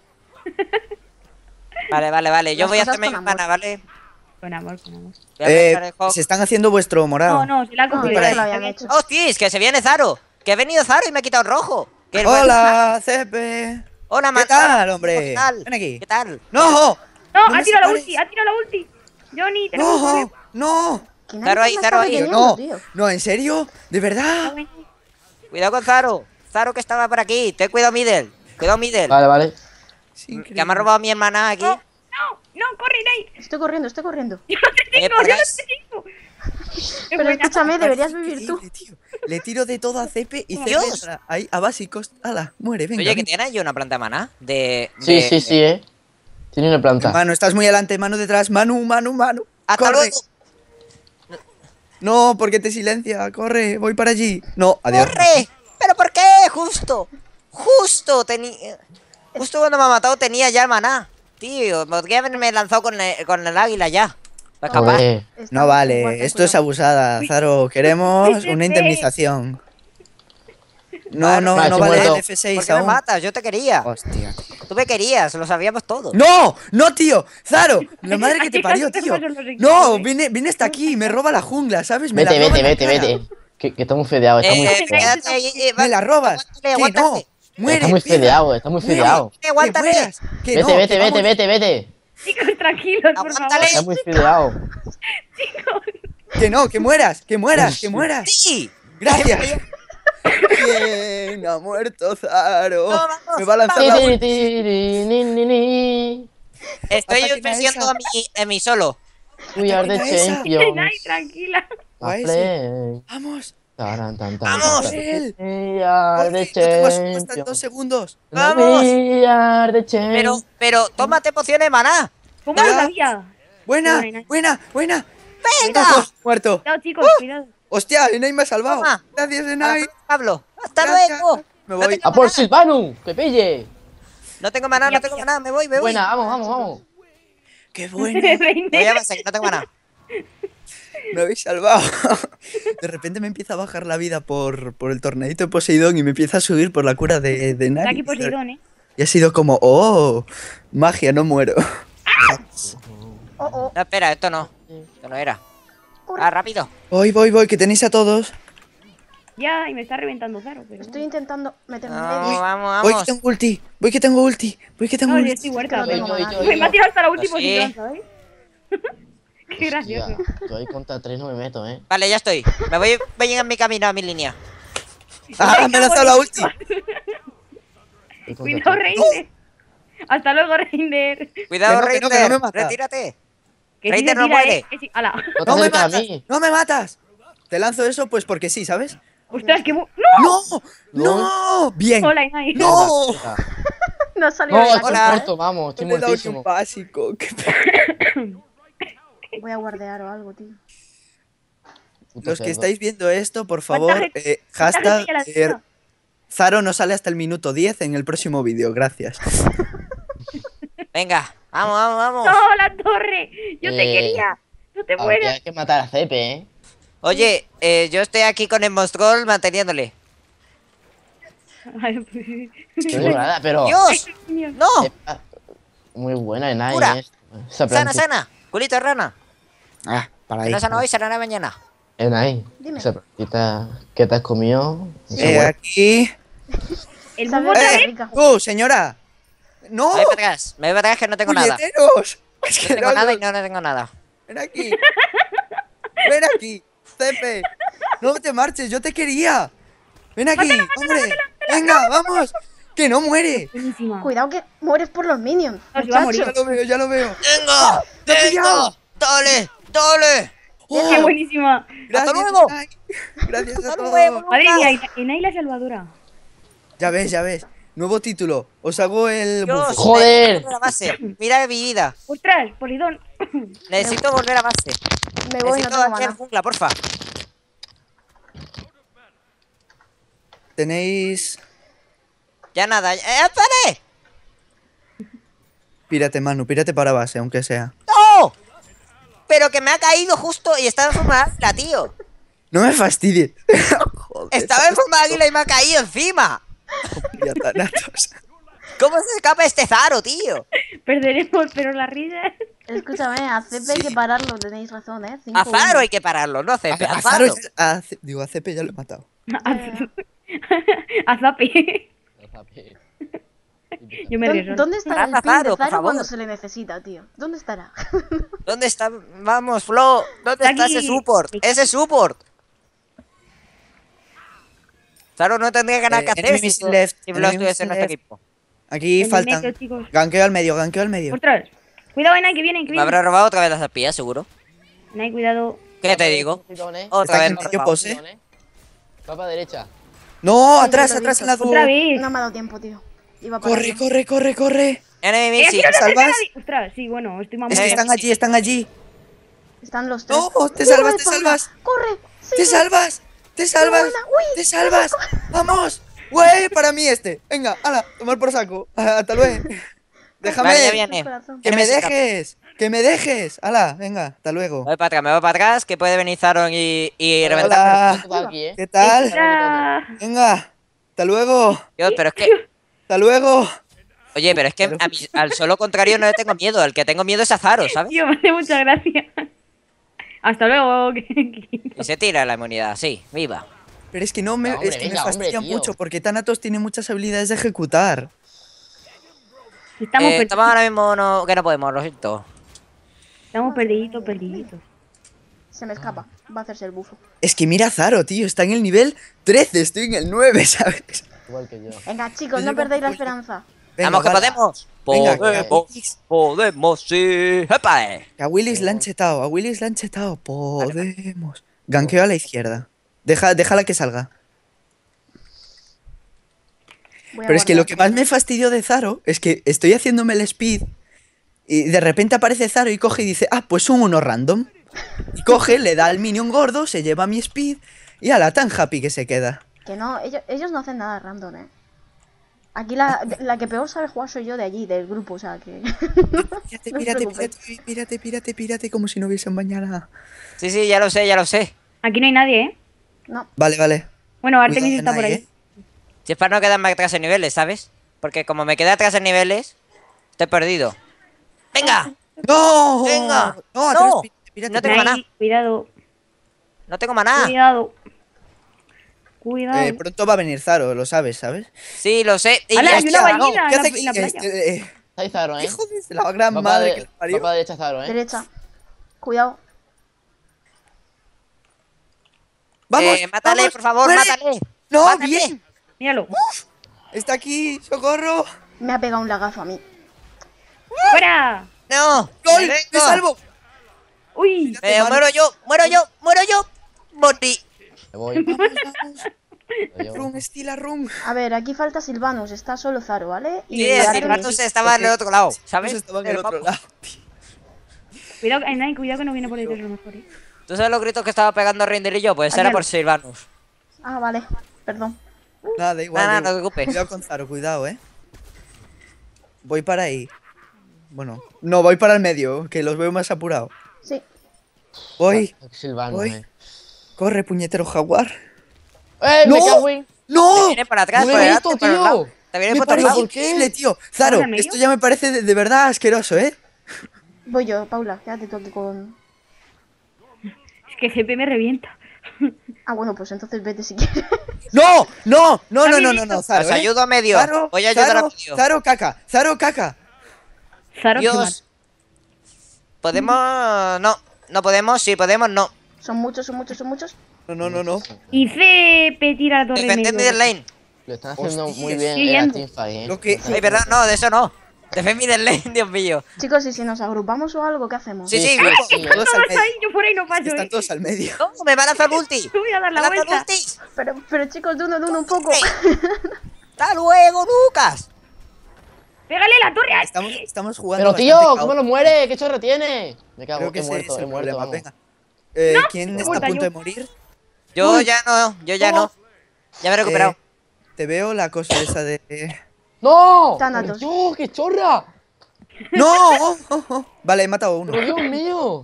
Speaker 3: Vale, vale, vale. Yo
Speaker 1: Las
Speaker 3: voy a
Speaker 1: cosas
Speaker 3: hacerme mi
Speaker 1: con amor.
Speaker 3: mana, ¿vale?
Speaker 2: Con amor, con amor.
Speaker 3: Voy a
Speaker 4: Eh,
Speaker 3: pensar el juego.
Speaker 4: se están haciendo vuestro morado.
Speaker 2: No, no, se la ha
Speaker 1: No,
Speaker 2: cogido.
Speaker 1: ya
Speaker 4: para
Speaker 1: se lo
Speaker 4: ahí.
Speaker 1: habían hecho.
Speaker 3: ¡Hostis! ¡Que se viene Zaro! ¡Que ha venido Zaro y me ha quitado el rojo! ¡Que el-
Speaker 4: Hola, Cepe.
Speaker 3: ¡Hola,
Speaker 4: ¿Qué
Speaker 3: man-
Speaker 4: tal,
Speaker 3: Zaro!
Speaker 4: hombre?
Speaker 3: ¿Qué tal?
Speaker 4: Ven aquí.
Speaker 3: ¿Qué tal?
Speaker 4: ¡No!
Speaker 2: No,
Speaker 4: No
Speaker 2: ha
Speaker 4: me
Speaker 2: tirado la
Speaker 4: separes.
Speaker 2: ulti, ha tirado la ulti. Johnny, tenemos un
Speaker 4: ¡No!
Speaker 2: problema.
Speaker 4: ¡No!
Speaker 1: ¿Quién
Speaker 3: Zaro
Speaker 1: ha
Speaker 3: ahí,
Speaker 1: visto
Speaker 3: Zaro
Speaker 1: más
Speaker 3: ahí.
Speaker 1: pequeño,
Speaker 4: ¡No!
Speaker 1: tío?
Speaker 4: ¿No, en serio? ¿De verdad?
Speaker 3: Cuidado con Zaro. Zaro que estaba por aquí. Ten cuidado, Middle. Cuidado, Middle.
Speaker 5: Vale, vale.
Speaker 4: Sí,
Speaker 3: Que me ha robado a mi hermana aquí.
Speaker 2: No, no, no, corre, Nate.
Speaker 1: Estoy corriendo, estoy corriendo.
Speaker 2: Yo no te
Speaker 3: Oye,
Speaker 2: tengo, yo no
Speaker 3: ¿pagáis?
Speaker 2: te tengo. Qué
Speaker 1: Pero
Speaker 2: buena.
Speaker 1: escúchame, deberías vivir tú.
Speaker 4: Increíble, tío. Le tiro de todo a Cepe y Cepe
Speaker 3: Dios.
Speaker 4: entra ahí a básicos. ¡Hala! Muere, venga.
Speaker 3: Oye, que
Speaker 4: venga.
Speaker 3: tiene ahí una planta de maná. De.
Speaker 5: Sí,
Speaker 3: de-
Speaker 5: sí, sí, ¿eh? Tiene una planta.
Speaker 4: Manu, estás muy adelante, Manu detrás. Manu, Manu, Manu.
Speaker 3: ¡Hasta
Speaker 4: ¡Corre!
Speaker 3: luego!
Speaker 4: No, porque te silencia. Corre, voy para allí. No, adiós.
Speaker 3: ¡Corre! ¿Pero por qué? Justo. Justo tenía. Justo cuando me ha matado tenía ya el maná. Tío, podría haberme lanzado con el, con el águila ya. Pues capaz.
Speaker 5: Joder.
Speaker 1: Está
Speaker 4: No vale,
Speaker 1: guarda,
Speaker 4: esto es
Speaker 1: cuidado.
Speaker 4: abusada, Zaro. Queremos una indemnización. No, no,
Speaker 5: Vale,
Speaker 4: no
Speaker 5: estoy
Speaker 4: vale el
Speaker 5: muerto.
Speaker 4: F
Speaker 3: ¿Por
Speaker 4: seis
Speaker 3: qué me
Speaker 4: aún.
Speaker 3: matas? Yo te quería.
Speaker 4: Hostia, tío.
Speaker 3: Tú me querías, lo sabíamos todos.
Speaker 4: ¡No! ¡No, tío! ¡Zaro! La madre que te
Speaker 2: Aquí
Speaker 4: parió,
Speaker 2: casi
Speaker 4: tío.
Speaker 2: te pasan los equipos,
Speaker 4: No,
Speaker 2: eh.
Speaker 4: viene, viene hasta aquí y me roba la jungla, ¿sabes? Me
Speaker 5: Vete,
Speaker 4: la roba
Speaker 5: vete,
Speaker 4: en la
Speaker 5: vete,
Speaker 4: cara.
Speaker 5: vete. Que, que está muy fedeado, está muy
Speaker 3: Eh,
Speaker 5: fedeado.
Speaker 3: quédate ahí. eh,
Speaker 4: Me la robas.
Speaker 3: Aguántale,
Speaker 4: Que no.
Speaker 3: aguántale.
Speaker 4: Muere.
Speaker 5: Está muy
Speaker 4: piedra.
Speaker 5: fedeado, está muy
Speaker 4: Muere.
Speaker 5: fedeado.
Speaker 4: Que
Speaker 3: Aguántale.
Speaker 4: mueras. Que
Speaker 5: Vete,
Speaker 4: no,
Speaker 5: vete,
Speaker 4: que
Speaker 5: vete,
Speaker 4: vamos-
Speaker 5: vete, vete.
Speaker 2: Chicos, tranquilos, por
Speaker 3: Aguántale.
Speaker 5: Está
Speaker 2: favor.
Speaker 5: muy fedeado.
Speaker 2: Chicos.
Speaker 4: Que no, que mueras, que mueras, que mueras.
Speaker 3: Sí.
Speaker 4: Gracias. Bien, ha muerto Zaro.
Speaker 3: No, vamos,
Speaker 4: Me va a lanzar
Speaker 5: Ti,
Speaker 4: la
Speaker 5: ti,
Speaker 4: ulti.
Speaker 5: ti, ti, ni, ni, ni.
Speaker 3: Estoy
Speaker 4: Máquina
Speaker 3: persiguiendo
Speaker 4: esa.
Speaker 3: a mi, a mi solo.
Speaker 5: We are the
Speaker 4: Máquina esa.
Speaker 5: champions.
Speaker 2: Nate, tranquila.
Speaker 4: Guay,
Speaker 5: I
Speaker 4: sí.
Speaker 5: play.
Speaker 4: Vamos.
Speaker 5: Taran, tan, tan,
Speaker 3: Vamos.
Speaker 5: tan, tan.
Speaker 4: Él.
Speaker 5: We are
Speaker 4: Corre,
Speaker 5: the
Speaker 4: no tengo asusto hasta en dos
Speaker 5: champions.
Speaker 4: segundos.
Speaker 3: Vamos.
Speaker 5: We are the
Speaker 3: Pero,
Speaker 5: champions.
Speaker 3: pero, tómate pociones de maná.
Speaker 2: ¿Cómo
Speaker 4: Ya.
Speaker 2: lo sabía?
Speaker 4: Buena,
Speaker 2: Buena.
Speaker 4: buena, buena.
Speaker 3: ¡Venga!
Speaker 4: Muerto.
Speaker 2: Cuidado, chicos, cuidado.
Speaker 4: Hostia, Enai me ha salvado.
Speaker 3: Toma.
Speaker 4: Gracias, Enai.
Speaker 3: Pablo. ¡Hasta
Speaker 4: Gracias.
Speaker 3: luego!
Speaker 4: Me
Speaker 3: No
Speaker 4: voy.
Speaker 3: tengo
Speaker 5: ¡A por
Speaker 3: maná.
Speaker 5: Silvano! ¡Que pille!
Speaker 3: No tengo maná, no tengo maná, me voy, me voy.
Speaker 5: Buena, vamos, vamos, vamos.
Speaker 4: ¡Qué buena!
Speaker 3: Me voy
Speaker 2: Reiner.
Speaker 3: a base, que no tengo maná.
Speaker 4: Me habéis salvado. De repente me empieza a bajar la vida por, por el torneito de Poseidón y me empieza a subir por la cura de, de
Speaker 2: Está
Speaker 4: Nari.
Speaker 2: aquí Poseidón, ¿eh?
Speaker 4: Y ha sido como, oh, magia, no muero.
Speaker 1: Oh, oh.
Speaker 3: No, espera, esto no. Esto no era.
Speaker 1: Corre.
Speaker 3: Ah, rápido.
Speaker 4: Voy, voy, voy, que tenéis a todos.
Speaker 2: Ya, y me está reventando Zaro, pero...
Speaker 1: Estoy intentando meterme en
Speaker 3: Vamos,
Speaker 1: medio.
Speaker 3: vamos,
Speaker 4: Voy que
Speaker 3: vamos.
Speaker 4: tengo ulti, voy que tengo ulti, voy que tengo
Speaker 2: No, yo
Speaker 4: ulti.
Speaker 2: estoy huerta.
Speaker 1: No tengo
Speaker 5: Yo, yo,
Speaker 1: maná.
Speaker 5: yo,
Speaker 2: Uy, me ha tirado hasta la última
Speaker 3: Pues sí.
Speaker 2: posición, ¿sabes? Qué gracioso.
Speaker 5: Hostia, yo ahí contra tres no me meto, ¿eh?
Speaker 3: Vale, ya estoy. Me voy, voy en mi camino a mi línea.
Speaker 4: Ah, me ha lanzado la ulti.
Speaker 5: Voy contra
Speaker 2: Cuidado,
Speaker 5: tres.
Speaker 2: Reiner. Hasta luego, Reiner.
Speaker 3: Cuidado,
Speaker 4: Que no, que no, que
Speaker 3: Reiter.
Speaker 4: no me mata.
Speaker 3: Retírate.
Speaker 2: Que sí
Speaker 3: Reiner
Speaker 2: se
Speaker 3: no
Speaker 2: tira,
Speaker 3: muere.
Speaker 2: ¿eh? Que sí. Ala.
Speaker 5: No te
Speaker 4: No me
Speaker 5: acerques a
Speaker 4: matas,
Speaker 5: mí.
Speaker 4: no me matas. Te lanzo eso pues porque sí, ¿sabes?
Speaker 2: Ostras, que... bu- ¡No!
Speaker 4: No, no, bien.
Speaker 2: Hola, Inai.
Speaker 4: No.
Speaker 5: Mierda.
Speaker 1: No ha salido
Speaker 5: No,
Speaker 1: de la
Speaker 5: estoy
Speaker 3: Hola.
Speaker 5: muerto, vamos, estoy
Speaker 4: No le he dado ni
Speaker 5: muertísimo.
Speaker 4: un básico. qué pe-
Speaker 1: Voy a guardear o algo, tío.
Speaker 5: Puto
Speaker 4: Los que
Speaker 5: cerdo.
Speaker 4: estáis viendo esto, por
Speaker 2: ¿Cuánta
Speaker 4: favor,
Speaker 2: gente-
Speaker 4: eh,
Speaker 2: cuánta
Speaker 4: hashtag
Speaker 2: gente ya la ha
Speaker 4: eh,
Speaker 2: visto?
Speaker 4: Zaro no sale hasta el minuto diez en el próximo vídeo, gracias.
Speaker 3: Venga, vamos, vamos, vamos.
Speaker 2: ¡No, la torre! ¡Yo te
Speaker 5: Eh,
Speaker 2: quería! ¡No te
Speaker 5: Habría
Speaker 2: mueras!
Speaker 5: que matar a Cepe, ¿eh?
Speaker 3: Oye, eh, yo estoy aquí con el Monstrol manteniéndole.
Speaker 2: Ay, pues sí.
Speaker 5: Estoy de nada, pero...
Speaker 3: ¡Dios!
Speaker 2: Dios.
Speaker 3: ¡No!
Speaker 5: Cepa- Muy buena, Enai,
Speaker 3: Cura.
Speaker 5: ¿eh? Esa
Speaker 3: ¡Sana,
Speaker 5: planta-
Speaker 3: sana! ¡Culito de rana!
Speaker 4: Ah, para
Speaker 3: Que
Speaker 4: ahí.
Speaker 3: no sana hoy, sanará mañana.
Speaker 5: Enai,
Speaker 1: Dime.
Speaker 5: esa plantita que te has comido... esa
Speaker 4: Eh,
Speaker 5: buena-
Speaker 4: aquí.
Speaker 2: El
Speaker 1: Sabe
Speaker 2: búho otra
Speaker 1: a
Speaker 2: vez.
Speaker 1: rica.
Speaker 4: ¡Oh, señora! ¡No!
Speaker 3: Me voy para atrás, me voy para atrás que no tengo nada.
Speaker 4: ¡Puñeteros!
Speaker 3: No
Speaker 4: Es que
Speaker 3: tengo
Speaker 4: no,
Speaker 3: nada y
Speaker 4: no-
Speaker 3: no, no tengo nada.
Speaker 4: Ven aquí. Ven aquí, Cepe. No te marches, yo te quería. Ven aquí, hombre. Venga, vamos. Que no muere.
Speaker 2: Buenísima.
Speaker 1: Cuidado que mueres por los minions.
Speaker 2: No, se va a
Speaker 1: muchacho.
Speaker 2: morir.
Speaker 4: Ya lo veo, ya lo veo.
Speaker 3: ¡Venga!
Speaker 4: ¡Te he pillado!
Speaker 3: ¡Venga! ¡Dale! ¡Dale!
Speaker 2: ¡Qué buenísima!
Speaker 4: Gracias,
Speaker 3: luego!
Speaker 4: Inai. Gracias a
Speaker 3: ¡Hasta
Speaker 4: todos.
Speaker 3: luego!
Speaker 2: Madre mía, Inai la salvadora.
Speaker 4: Ya ves, ya ves. Nuevo título. Os hago el
Speaker 3: Dios,
Speaker 4: bufo.
Speaker 5: ¡Joder!
Speaker 3: necesito volver a base. Mira mi vida.
Speaker 2: ¡Ostras, Polidón!
Speaker 3: Necesito volver a base.
Speaker 1: Me voy, no
Speaker 3: Necesito
Speaker 1: tengo
Speaker 3: hacer
Speaker 1: maná.
Speaker 3: jungla, porfa.
Speaker 4: Tenéis...
Speaker 3: Ya nada. ¡Eh, espere!
Speaker 4: Pírate, Manu, pírate para base, aunque sea.
Speaker 3: ¡No! Pero que me ha caído justo y estaba en forma de águila, tío.
Speaker 4: No me fastidies. Joder,
Speaker 3: Estaba en forma de águila y me ha caído encima.
Speaker 4: ya tanatos.
Speaker 3: ¿Cómo se escapa este Zaro, tío?
Speaker 2: Perderemos, pero la risa...
Speaker 1: Escúchame, a Cepe hay que pararlo, tenéis razón, ¿eh? Cinco
Speaker 3: A Zaro
Speaker 1: uno.
Speaker 3: hay que pararlo, no a Cepe.
Speaker 4: A,
Speaker 3: A
Speaker 4: a Zaro
Speaker 3: Zaro.
Speaker 4: es- a Ce- digo, a Cepe ya lo he matado.
Speaker 2: A Zapi. Yo me río
Speaker 1: ¿Dó-
Speaker 2: solo.
Speaker 1: ¿Dónde estará el
Speaker 3: Parad a
Speaker 1: pin de
Speaker 3: Zaro, por
Speaker 1: Zaro cuando
Speaker 3: favor.
Speaker 1: se le necesita, tío? ¿Dónde estará?
Speaker 3: ¿Dónde está? Vamos, Flo. ¿Dónde está
Speaker 2: Aquí.
Speaker 3: ese support? Ese support. Zaro no tendría nada
Speaker 4: Eh,
Speaker 3: que hacer
Speaker 4: enemy
Speaker 3: si,
Speaker 4: left,
Speaker 3: si Flo
Speaker 4: enemy
Speaker 3: estuviese en nuestro
Speaker 4: left.
Speaker 3: equipo.
Speaker 4: Aquí
Speaker 2: En el
Speaker 4: faltan.
Speaker 2: medio, chicos.
Speaker 4: Ganqueo al medio, ganqueo al medio.
Speaker 2: ¡Ostras! Cuidado, Inai, que vienen, que
Speaker 3: Me
Speaker 2: vienen.
Speaker 3: habrá robado otra vez las arpías, seguro.
Speaker 2: Inai, cuidado.
Speaker 3: ¿Qué te digo?
Speaker 5: Cuidón, ¿eh?
Speaker 3: Otra
Speaker 4: Está
Speaker 3: vez
Speaker 4: aquí
Speaker 3: me ha
Speaker 4: medio
Speaker 3: robado.
Speaker 4: pose.
Speaker 5: Cuidón, ¿eh? Papa derecha.
Speaker 4: No,
Speaker 1: Sí,
Speaker 4: atrás,
Speaker 1: yo lo he
Speaker 4: atrás
Speaker 1: visto.
Speaker 4: en la azul.
Speaker 2: ¡Otra vez!
Speaker 1: No me ha dado tiempo, tío. Iba a
Speaker 4: Corre,
Speaker 1: pararlo.
Speaker 4: corre, corre, corre.
Speaker 3: Enemy
Speaker 2: ¡Eh,
Speaker 3: Missy.
Speaker 2: aquí no se acerca
Speaker 4: ¿Salvas?
Speaker 2: nadie! ¡Ostras! Sí, bueno, estoy más
Speaker 4: Es que
Speaker 3: Eh,
Speaker 4: están allí, están allí.
Speaker 1: Están los tres.
Speaker 4: No, te
Speaker 1: ¡Uh,
Speaker 4: salvas,
Speaker 1: de
Speaker 4: te
Speaker 1: espalda!
Speaker 4: salvas.
Speaker 1: ¡Corre! Sí,
Speaker 4: ¡Te
Speaker 1: sí.
Speaker 4: salvas! ¡Te salvas!
Speaker 1: buena! ¡Uy!
Speaker 4: ¡Te salvas! ¡Vamos! ¡Güey! Para mí este. Venga, ala, tomar por saco. Hasta luego. Déjame.
Speaker 3: Vale, ya viene.
Speaker 1: Corazón.
Speaker 4: Que me
Speaker 3: Enemy Missy.
Speaker 4: dejes. Que me dejes. Ala, venga, hasta luego.
Speaker 3: Me voy para atrás, me voy para atrás, que puede venir Zaron y, y
Speaker 4: Hola.
Speaker 3: reventar.
Speaker 5: Todo aquí, ¿eh?
Speaker 4: ¿Qué tal?
Speaker 2: ¡Ostras!
Speaker 4: Venga. Hasta luego.
Speaker 3: Dios, pero es que...
Speaker 4: Hasta luego.
Speaker 3: Oye, pero es que a mí- al solo contrario no le tengo miedo. Al que tengo miedo es a Zaro, ¿sabes?
Speaker 2: Tío, me hace mucha gracia. Hasta luego.
Speaker 3: Y se tira la inmunidad, sí, viva.
Speaker 4: Pero es que no me,
Speaker 5: Hombre,
Speaker 4: es que me
Speaker 5: venga, hombre,
Speaker 4: fastidia
Speaker 5: tío.
Speaker 4: mucho porque Thanatos tiene muchas habilidades de ejecutar.
Speaker 2: Estamos,
Speaker 3: Eh,
Speaker 2: perdidos.
Speaker 3: estamos ahora mismo no, que no podemos, lo siento.
Speaker 2: Estamos perdiditos, perdiditos.
Speaker 1: Se me escapa. Va a hacerse el bufo.
Speaker 4: Es que mira a Zaro, tío, está en el nivel trece, estoy en el nueve, ¿sabes?
Speaker 5: Igual que yo.
Speaker 1: Venga, chicos,
Speaker 4: Yo
Speaker 1: no
Speaker 4: llevo
Speaker 1: perdáis la
Speaker 4: un poco-
Speaker 1: esperanza.
Speaker 4: Venga,
Speaker 3: ¡Vamos, que
Speaker 4: vale.
Speaker 3: podemos!
Speaker 4: Venga,
Speaker 3: ¡Podemos!
Speaker 4: que-
Speaker 3: ¡Podemos, sí! ¡Epa! eh!
Speaker 4: Que a Willis la han chetado, a Willis la han chetado. Podemos. Ganqueo a la izquierda. Deja, déjala que salga.
Speaker 1: Voy a
Speaker 4: Pero es que lo
Speaker 1: guardar.
Speaker 4: que más me fastidió de Zaro es que estoy haciéndome el speed y de repente aparece Zaro y coge y dice, ah, pues un uno random. Y coge, le da al minion gordo, se lleva mi speed y a la tan happy que se queda.
Speaker 1: Que no, ellos, ellos no hacen nada random, ¿eh? Aquí la, la que peor sabe jugar soy yo de allí, del grupo, o sea que...
Speaker 4: Pírate,
Speaker 1: No os
Speaker 4: pírate,
Speaker 1: preocupéis.
Speaker 4: pírate, pírate, pírate, pírate, como si no hubiese un mañana.
Speaker 3: Sí, sí, ya lo sé, ya lo sé.
Speaker 2: Aquí no hay nadie, ¿eh?
Speaker 1: No,
Speaker 4: Vale, vale.
Speaker 2: Bueno, Artemis
Speaker 4: Cuidado,
Speaker 2: está por
Speaker 4: Nai,
Speaker 2: ahí.
Speaker 4: ¿eh?
Speaker 3: Si es para no quedarme atrás en niveles, ¿sabes? Porque como me quedé atrás en niveles, estoy perdido. ¡Venga!
Speaker 4: ¡No!
Speaker 3: Venga.
Speaker 4: No, atrás,
Speaker 3: No.
Speaker 4: pírate, pírate.
Speaker 3: No tengo
Speaker 2: Nai,
Speaker 3: maná.
Speaker 2: cuidado,
Speaker 3: No tengo maná.
Speaker 2: cuidado. Cuidado.
Speaker 4: Eh, pronto va a venir Zaro, lo sabes, ¿sabes?
Speaker 3: Sí, lo sé. Y
Speaker 2: ¡Hala,
Speaker 3: ya
Speaker 2: hay una
Speaker 3: está.
Speaker 2: ballena!
Speaker 4: ¿Qué
Speaker 2: en la-
Speaker 4: hace
Speaker 2: en
Speaker 4: aquí?
Speaker 2: la playa.
Speaker 4: Este, eh,
Speaker 5: Está ahí Zaro, ¿eh?
Speaker 4: hijo de la gran
Speaker 5: Va para
Speaker 4: madre
Speaker 5: de-
Speaker 4: que lo
Speaker 5: va
Speaker 4: parió.
Speaker 5: para derecha Zaro, ¿eh?
Speaker 1: derecha. Cuidado.
Speaker 4: ¡Vamos!
Speaker 3: Eh, mátale,
Speaker 4: vamos,
Speaker 3: por favor,
Speaker 4: muere.
Speaker 3: mátale.
Speaker 4: ¡No,
Speaker 3: Mátale.
Speaker 4: bien!
Speaker 2: Míralo.
Speaker 4: ¡Está aquí! ¡Socorro!
Speaker 1: Me ha pegado un lagazo a mí.
Speaker 2: ¡Fuera!
Speaker 3: No.
Speaker 4: ¡Gol!
Speaker 3: me
Speaker 4: ¡Me
Speaker 3: vengo.
Speaker 4: salvo!
Speaker 2: ¡Uy!
Speaker 3: Eh, muero yo, muero yo, muero yo. Morí.
Speaker 5: Me voy.
Speaker 4: Vamos, vamos.
Speaker 5: Adiós.
Speaker 4: Run, estila run.
Speaker 1: A ver, aquí falta Silvanus, está solo Zaro, ¿vale?
Speaker 3: Sí, el
Speaker 1: Artemis.
Speaker 3: Silvanus estaba en el otro lado, ¿sabes?
Speaker 4: Eso estaba en el
Speaker 3: Del
Speaker 4: otro
Speaker 3: mapa.
Speaker 4: lado.
Speaker 2: Cuidado, eh, Nai, cuidado que no viene por detrás a lo mejor, ¿eh?
Speaker 3: ¿Tú sabes los gritos que estaba pegando Render y yo? Pues
Speaker 1: Aquí
Speaker 3: era
Speaker 1: al-
Speaker 3: por Silvanus.
Speaker 1: Ah, vale, perdón.
Speaker 4: Nada, da igual.
Speaker 3: Nada,
Speaker 4: da
Speaker 3: no te
Speaker 4: igual.
Speaker 3: preocupes.
Speaker 4: Cuidado con Zaro, cuidado, eh. Voy para ahí. Bueno, no, voy para el medio, que los veo más apurado.
Speaker 1: Sí,
Speaker 4: Voy,
Speaker 5: Silvano,
Speaker 4: voy.
Speaker 5: eh.
Speaker 4: Corre, puñetero jaguar.
Speaker 5: ¡Eh,
Speaker 4: ¡No!
Speaker 5: me cago en!
Speaker 3: Te
Speaker 4: ¡No!
Speaker 3: viene para atrás,
Speaker 5: No
Speaker 3: por
Speaker 5: lo he
Speaker 3: delante,
Speaker 5: visto,
Speaker 3: por el
Speaker 5: tío.
Speaker 3: lado. Te viene
Speaker 4: Me
Speaker 3: por todos
Speaker 4: parece
Speaker 3: lados.
Speaker 5: ¿por qué?
Speaker 4: increíble, tío. Zaro,
Speaker 2: ¿Ahora en medio?
Speaker 4: esto ya me parece de, de verdad asqueroso, ¿eh?
Speaker 1: voy yo, Paula, quédate tú aquí con...
Speaker 2: Es que C P me revienta.
Speaker 1: Ah, bueno, pues entonces vete si quieres.
Speaker 4: ¡No! ¡No! No, no, no, no, no, Zaro,
Speaker 3: Os
Speaker 4: ¿eh?
Speaker 3: ayudo a medio.
Speaker 4: Zaro,
Speaker 3: Voy a ayudar a
Speaker 4: Zaro,
Speaker 3: medio.
Speaker 4: Zaro, caca. Zaro, caca.
Speaker 2: Zaro,
Speaker 3: Dios. ¿Podemos? No. No podemos, sí podemos, no.
Speaker 1: Son muchos, son muchos, son muchos.
Speaker 4: No, no, no, no.
Speaker 2: Y C P tira la torre en
Speaker 3: Defended
Speaker 2: medio.
Speaker 3: middle lane.
Speaker 5: Lo están haciendo
Speaker 4: Hostia,
Speaker 5: muy bien
Speaker 2: sí,
Speaker 5: en la
Speaker 2: yendo.
Speaker 5: teamfight, eh.
Speaker 4: Lo que-
Speaker 5: Lo están
Speaker 3: Ay, verdad, no, de eso no. Defend middle lane, Dios mío.
Speaker 1: Chicos, ¿y si nos agrupamos o algo, qué hacemos?
Speaker 3: Sí, sí,
Speaker 5: Sí,
Speaker 3: grupo.
Speaker 5: sí,
Speaker 4: Todos al
Speaker 2: Todos
Speaker 4: medio.
Speaker 2: ahí, yo por ahí no paso,
Speaker 4: Están
Speaker 2: ¿eh?
Speaker 4: todos al medio.
Speaker 3: No, me van a hacer ulti.
Speaker 2: Te voy a dar
Speaker 3: Me
Speaker 2: la
Speaker 3: van a hacer
Speaker 2: vuelta.
Speaker 3: ulti.
Speaker 1: Pero, pero chicos, de uno, de uno un poco.
Speaker 3: Hasta luego, Lucas.
Speaker 2: ¡Pégale la torre a
Speaker 4: Estamos,
Speaker 2: este!
Speaker 4: estamos jugando.
Speaker 5: Pero tío,
Speaker 4: bastante
Speaker 5: ¿cómo no
Speaker 4: caótico.
Speaker 5: muere? ¿Qué chorro tiene? Me cago,
Speaker 4: Creo que
Speaker 5: he
Speaker 4: ese
Speaker 5: muerto,
Speaker 4: es
Speaker 5: he
Speaker 4: el
Speaker 5: muerto,
Speaker 4: problema.
Speaker 5: vamos.
Speaker 4: Venga. Eh,
Speaker 2: No,
Speaker 4: ¿Quién
Speaker 2: me
Speaker 4: está a
Speaker 2: vuelta
Speaker 4: punto
Speaker 2: yo.
Speaker 4: de morir?
Speaker 3: Yo
Speaker 4: Uy.
Speaker 3: ya no, yo ya
Speaker 4: ¿Cómo?
Speaker 3: no. Ya me he recuperado.
Speaker 4: Eh, te veo la cosa esa de.
Speaker 5: ¡No!
Speaker 1: Thanatos.
Speaker 5: ¡Dios, qué chorra!
Speaker 4: ¡No! Oh, oh, oh. Vale, he matado a uno.
Speaker 5: ¡Pero Dios mío!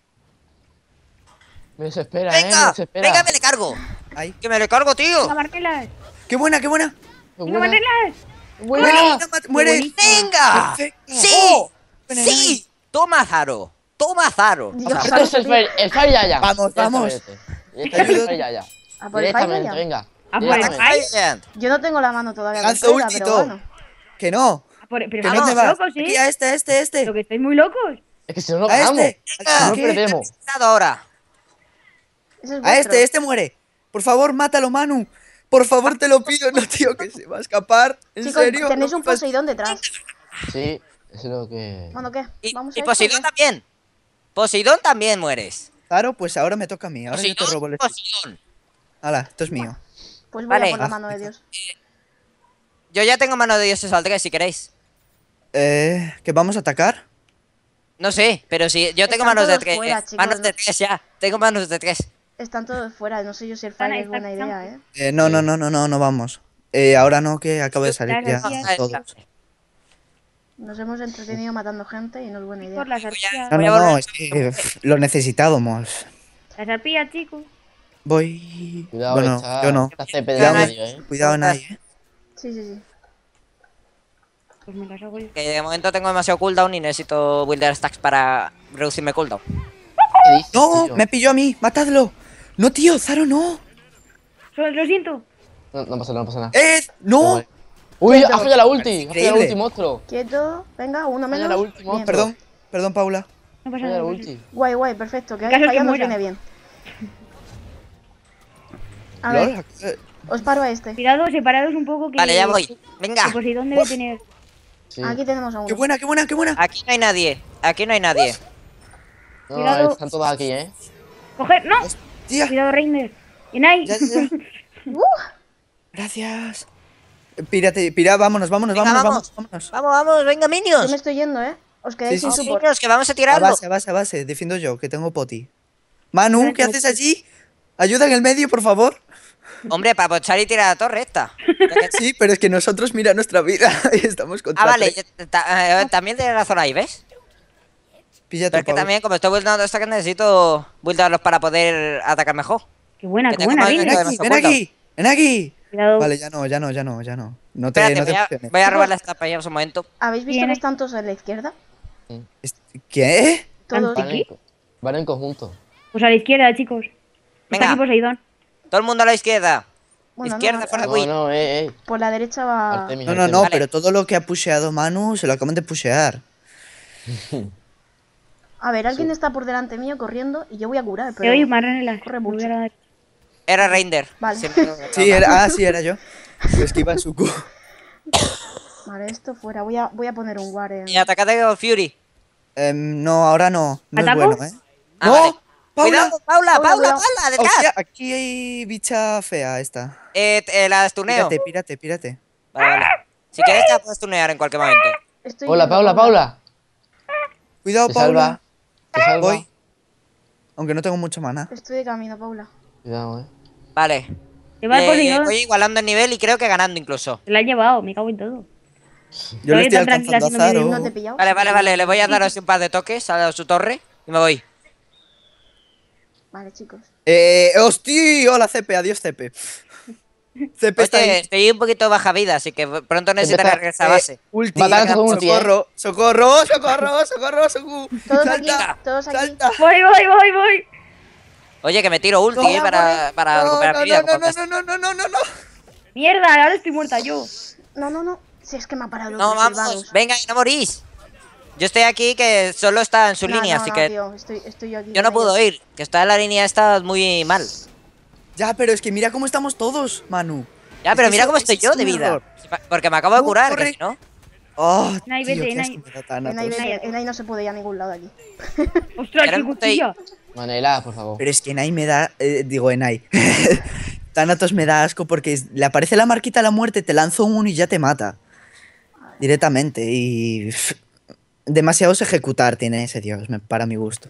Speaker 5: Me desespera, eh, me
Speaker 3: Venga,
Speaker 5: desespera.
Speaker 3: venga, me le cargo.
Speaker 4: Ay,
Speaker 3: Que me le cargo, tío.
Speaker 2: ¡Venga, Martelas!
Speaker 4: ¡qué buena, qué buena!
Speaker 5: ¡Qué
Speaker 2: ¡Venga,
Speaker 5: buena!
Speaker 2: Martelas!
Speaker 5: ¡Qué
Speaker 4: ¡Buena,
Speaker 5: buena!
Speaker 4: buena, mat- muere!
Speaker 3: Venga.
Speaker 4: Perfecto.
Speaker 3: Sí,
Speaker 4: Oh, buena,
Speaker 3: sí. Toma, Zaro. Toma, Zaro.
Speaker 1: Dios.
Speaker 3: O sea,
Speaker 5: Esto es el Fire, el Fire Yaya.
Speaker 4: Vamos, vamos.
Speaker 5: Directamente. Esto es el Fire Yaya.
Speaker 1: A por el Fire
Speaker 5: Directamente,
Speaker 1: ya.
Speaker 5: venga.
Speaker 2: A por el
Speaker 5: Directamente.
Speaker 2: Fire.
Speaker 3: Giant.
Speaker 1: Yo no tengo la mano todavía
Speaker 4: Lanzo
Speaker 1: completa,
Speaker 4: ulti,
Speaker 1: pero
Speaker 4: todo.
Speaker 1: bueno.
Speaker 4: Que no,
Speaker 2: A por- Pero
Speaker 4: que
Speaker 2: estamos
Speaker 4: no te vas.
Speaker 2: locos,
Speaker 4: Aquí
Speaker 2: ¿eh?
Speaker 4: a este, a este, a este.
Speaker 2: Lo que estáis muy locos.
Speaker 5: Es que si no lo
Speaker 4: A
Speaker 5: ganamos.
Speaker 4: este.
Speaker 5: Si
Speaker 3: Ah,
Speaker 5: no
Speaker 4: ¿Qué?
Speaker 5: perdemos.
Speaker 3: Dado ahora.
Speaker 1: Ese es
Speaker 4: A
Speaker 1: vuestro.
Speaker 4: este, este muere. Por favor, mátalo, Manu. Por favor, te lo pido. No, tío, que se va a escapar. ¿En
Speaker 1: Chicos,
Speaker 4: serio?
Speaker 1: tenéis
Speaker 4: No
Speaker 1: un
Speaker 4: me pas-
Speaker 1: Poseidón detrás.
Speaker 5: Sí, eso es lo que...
Speaker 1: Bueno, ¿qué?
Speaker 3: Y,
Speaker 1: ¿Vamos
Speaker 3: y
Speaker 1: a esto o
Speaker 3: Poseidón
Speaker 1: qué?
Speaker 3: también. Poseidón también mueres.
Speaker 4: Claro, pues ahora me toca a mí. Ahora yo te
Speaker 3: Poseidón,
Speaker 4: robo el.
Speaker 3: Poseidón.
Speaker 4: Hala, esto es mío.
Speaker 1: Pues voy
Speaker 3: Vale.
Speaker 1: a por la
Speaker 4: Ah,
Speaker 1: mano de
Speaker 4: hijo.
Speaker 1: Dios.
Speaker 3: Yo ya tengo mano de dioses al tres si queréis.
Speaker 4: Eh, ¿que vamos a atacar?
Speaker 3: No sé, pero si yo tengo
Speaker 1: Están
Speaker 3: manos de
Speaker 1: todos
Speaker 3: tres.
Speaker 1: fuera,
Speaker 3: eh,
Speaker 1: chicos,
Speaker 3: manos
Speaker 1: ¿no?
Speaker 3: de tres ya. Tengo manos de tres.
Speaker 1: Están todos fuera, no sé yo si el
Speaker 2: Están
Speaker 1: Fire
Speaker 2: ahí,
Speaker 1: es buena
Speaker 2: están-
Speaker 1: idea, ¿eh?
Speaker 4: Eh, no, no, no, no, no, no vamos. Eh, ahora no, que acabo de salir
Speaker 2: Claro,
Speaker 4: ya
Speaker 2: sí,
Speaker 3: Ah,
Speaker 4: todos.
Speaker 3: está.
Speaker 1: Nos hemos entretenido matando gente y no es buena idea.
Speaker 2: Por las arpías.
Speaker 4: No,
Speaker 3: Voy a
Speaker 4: no, no,
Speaker 3: volver.
Speaker 4: es que pff, lo necesitábamos.
Speaker 2: Las arpías, chicos.
Speaker 4: Voy.
Speaker 5: Cuidado,
Speaker 4: bueno,
Speaker 5: está,
Speaker 4: yo no.
Speaker 5: está C P de
Speaker 4: Cuidado,
Speaker 5: en medio, eh.
Speaker 4: cuidado, nadie, eh.
Speaker 1: Sí, sí, sí.
Speaker 2: Pues me las hago yo.
Speaker 3: Que de momento tengo demasiado cooldown y necesito builder stacks para reducirme cooldown.
Speaker 5: ¿Qué dices,
Speaker 4: No,
Speaker 5: tío?
Speaker 4: me pilló a mí, matadlo. No, tío, Zaro, no.
Speaker 2: So- Lo siento.
Speaker 5: No, no pasa nada, no pasa nada.
Speaker 4: Eh, no.
Speaker 5: Vale. Uy,
Speaker 1: Quieto.
Speaker 5: ha fallado la ulti. Ha fallado la
Speaker 4: Increíble.
Speaker 5: ulti, monstruo.
Speaker 1: Quieto, venga, uno
Speaker 5: Falla
Speaker 1: menos.
Speaker 5: la última,
Speaker 1: Bien.
Speaker 4: Perdón, perdón, Paula.
Speaker 2: No pasa
Speaker 5: Falla
Speaker 2: nada.
Speaker 5: la
Speaker 2: no pasa
Speaker 5: ulti.
Speaker 1: Guay, guay, perfecto. Que
Speaker 2: En caso
Speaker 1: ahí
Speaker 2: que
Speaker 1: nos
Speaker 2: muera.
Speaker 1: viene bien. A
Speaker 4: Lol,
Speaker 1: ver,
Speaker 4: eh,
Speaker 1: os paro a este.
Speaker 2: Cuidado, separados un poco que...
Speaker 3: Vale, ya voy. Venga.
Speaker 2: Que Poseidón debe tener...
Speaker 5: Sí.
Speaker 1: Aquí tenemos a
Speaker 4: qué
Speaker 1: uno.
Speaker 4: buena, qué buena, qué buena.
Speaker 3: Aquí no hay nadie. Aquí no hay nadie.
Speaker 5: No,
Speaker 2: Cuidado.
Speaker 5: están todos aquí, eh.
Speaker 2: ¡Coger! ¡No!
Speaker 4: Tía,
Speaker 2: Cuidado, Reiner. Y Nai.
Speaker 4: ya, ya.
Speaker 1: Uh,
Speaker 4: Gracias. Eh, Pírate, pira, vámonos, vámonos,
Speaker 3: Venga,
Speaker 4: vámonos,
Speaker 3: vamos.
Speaker 4: vámonos, vámonos.
Speaker 3: Vamos, vamos, venga,
Speaker 1: yo me
Speaker 3: minions.
Speaker 1: estoy yendo, ¿eh? Os quedáis
Speaker 4: Sí,
Speaker 1: sin
Speaker 4: sí, sí.
Speaker 1: support.
Speaker 3: Minions, que vamos a
Speaker 4: A
Speaker 3: tirarlo.
Speaker 4: base, a base, a base. Defiendo yo, que tengo poti. Manu,
Speaker 2: Vale,
Speaker 4: ¿qué
Speaker 2: pues-
Speaker 4: haces allí? Ayuda en el medio, por favor.
Speaker 3: Hombre, para pochar y tirar la torre esta. Ya que-
Speaker 4: Sí, pero es que nosotros mira nuestra vida y estamos contra
Speaker 3: Ah, vale,
Speaker 4: tres.
Speaker 3: yo- ta- eh, también tienes razón ahí, ¿ves?
Speaker 4: Pilla
Speaker 3: Pero
Speaker 4: tu
Speaker 3: es que
Speaker 4: Pablo.
Speaker 3: también, como estoy buildando esto, que necesito buildarlos para poder atacar mejor.
Speaker 2: Qué buena,
Speaker 3: Que
Speaker 2: qué
Speaker 3: tengo
Speaker 2: buena,
Speaker 3: más
Speaker 2: Reina.
Speaker 3: de-
Speaker 4: Ven aquí, ven aquí, ven aquí.
Speaker 2: Cuidado.
Speaker 4: Vale, ya no, ya no, ya no, ya no. No te,
Speaker 3: Espérate,
Speaker 4: no te
Speaker 3: voy, a,
Speaker 4: emociones.
Speaker 3: voy a robar la esta para un momento.
Speaker 1: ¿Habéis visto
Speaker 2: Bien,
Speaker 1: que
Speaker 2: eh.
Speaker 1: están todos a la izquierda?
Speaker 4: Est- ¿Qué?
Speaker 1: Todos.
Speaker 2: ¿Qué?
Speaker 5: Van en, van en conjunto.
Speaker 2: Pues a la izquierda, chicos. Está
Speaker 3: Venga.
Speaker 2: aquí Poseidón.
Speaker 3: Todo el mundo a la izquierda.
Speaker 1: Bueno,
Speaker 3: Izquierda,
Speaker 1: no,
Speaker 3: fuera de
Speaker 5: No,
Speaker 3: Wii.
Speaker 5: no, eh, eh.
Speaker 1: por la derecha va...
Speaker 5: Artemis,
Speaker 4: No, no,
Speaker 5: Artemis.
Speaker 4: no,
Speaker 3: Vale.
Speaker 4: pero todo lo que ha pusheado Manu se lo acaban de pushear.
Speaker 1: A ver, alguien está por delante mío corriendo y yo voy a curar,
Speaker 2: Te
Speaker 1: pero...
Speaker 2: doy Marranela.
Speaker 1: corre
Speaker 2: Me voy
Speaker 1: mucho.
Speaker 2: a dar-
Speaker 3: Era Reinder.
Speaker 1: Vale.
Speaker 3: Siempre-
Speaker 4: Sí, era, ah, sí, era yo. Es que iba en su Q.
Speaker 1: Vale, esto fuera. Voy a, voy a poner un war en...
Speaker 3: Y atacate con Fury.
Speaker 4: Em, no, ahora no. No es
Speaker 2: ¿Ataco?
Speaker 4: bueno, ¿eh?
Speaker 3: Ah,
Speaker 4: ¡No!
Speaker 3: vale.
Speaker 4: ¡Paula!
Speaker 3: Cuidado, Paula,
Speaker 1: Paula,
Speaker 3: Paula,
Speaker 1: cuidado.
Speaker 3: Paula, detrás.
Speaker 4: Hostia, aquí hay bicha fea esta.
Speaker 3: Eh, t- eh, la estuneo.
Speaker 4: Pírate, pírate, pírate.
Speaker 3: Vale, vale. Si quieres, te la puedes tunear en cualquier momento.
Speaker 1: Estoy
Speaker 5: Paula,
Speaker 1: yendo,
Speaker 5: Paula, Paula.
Speaker 4: Cuidado,
Speaker 5: Te
Speaker 4: Paula.
Speaker 5: salva. Te salva.
Speaker 4: Voy. Aunque no tengo mucho mana.
Speaker 1: Estoy de camino, Paula.
Speaker 5: Cuidado, eh.
Speaker 3: Vale.
Speaker 2: Te va el
Speaker 3: Eh,
Speaker 2: Poseidón.
Speaker 3: voy igualando el nivel y creo que ganando incluso.
Speaker 2: Se la han llevado, me cago en todo.
Speaker 4: Yo le
Speaker 2: Estoy
Speaker 4: estoy
Speaker 2: tan tranquila
Speaker 4: alcanzando a
Speaker 2: haciendo mi
Speaker 4: Zaro.
Speaker 1: ¿No te he pillado?
Speaker 3: Vale, vale, vale. Le voy a dar así un par de toques a su torre y me voy.
Speaker 1: Vale, chicos.
Speaker 4: Eh, hostia, hola C P, adiós C P. C P está
Speaker 3: Oye,
Speaker 4: ahí.
Speaker 3: estoy un poquito baja vida, así que pronto necesitaré
Speaker 5: está-
Speaker 3: regresar a
Speaker 4: Eh,
Speaker 3: base.
Speaker 4: ulti,
Speaker 5: Mataron
Speaker 4: venga,
Speaker 5: con ulti,
Speaker 4: socorro, socorro, socorro, socorro, socorro.
Speaker 1: Todos aquí,
Speaker 4: Salta,
Speaker 1: todos aquí.
Speaker 4: salta.
Speaker 2: Voy, voy, voy, voy.
Speaker 3: Oye, que me tiro ulti
Speaker 4: No,
Speaker 3: eh, para, para
Speaker 4: no,
Speaker 3: recuperar
Speaker 4: no,
Speaker 3: mi vida.
Speaker 4: no,
Speaker 3: como
Speaker 4: no,
Speaker 3: antes.
Speaker 4: no, no, no, no, no, no.
Speaker 2: Mierda, ahora estoy muerta yo.
Speaker 1: No, no, no. Si es que me ha parado los
Speaker 3: No, vamos.
Speaker 1: silbados.
Speaker 3: Venga, y no morís. Yo estoy aquí que solo está en su
Speaker 1: No,
Speaker 3: línea,
Speaker 1: no,
Speaker 3: así
Speaker 1: no,
Speaker 3: que
Speaker 1: tío, estoy, estoy yo aquí.
Speaker 3: yo no
Speaker 1: con
Speaker 3: puedo
Speaker 1: ellos.
Speaker 3: ir. Que está en la línea esta muy mal.
Speaker 4: Ya, pero es que mira cómo estamos todos, Manu.
Speaker 3: Ya,
Speaker 4: Es
Speaker 3: pero
Speaker 4: que
Speaker 3: mira
Speaker 4: eso-
Speaker 3: cómo estoy
Speaker 4: ese
Speaker 3: yo
Speaker 4: es
Speaker 3: de
Speaker 4: un
Speaker 3: vida.
Speaker 4: error.
Speaker 3: Porque me acabo de
Speaker 4: No,
Speaker 3: curar,
Speaker 4: corre.
Speaker 3: que si no.
Speaker 4: Oh,
Speaker 2: Nai,
Speaker 4: tío,
Speaker 2: vete,
Speaker 4: qué
Speaker 2: Nai.
Speaker 4: asco me da Thanatos.
Speaker 1: En ahí, vete, en ahí no se puede ir a ningún lado de aquí.
Speaker 2: Ostras, qué
Speaker 3: Pero estoy-
Speaker 2: cuchilla.
Speaker 5: Manela, por favor.
Speaker 4: Pero es que Enai me da. eh, digo, Enai. Thanatos me da asco porque es- le aparece la marquita de la muerte, te lanzo uno y ya te mata. Directamente. Y. pff, demasiados ejecutar tiene ese dios, me- para mi gusto.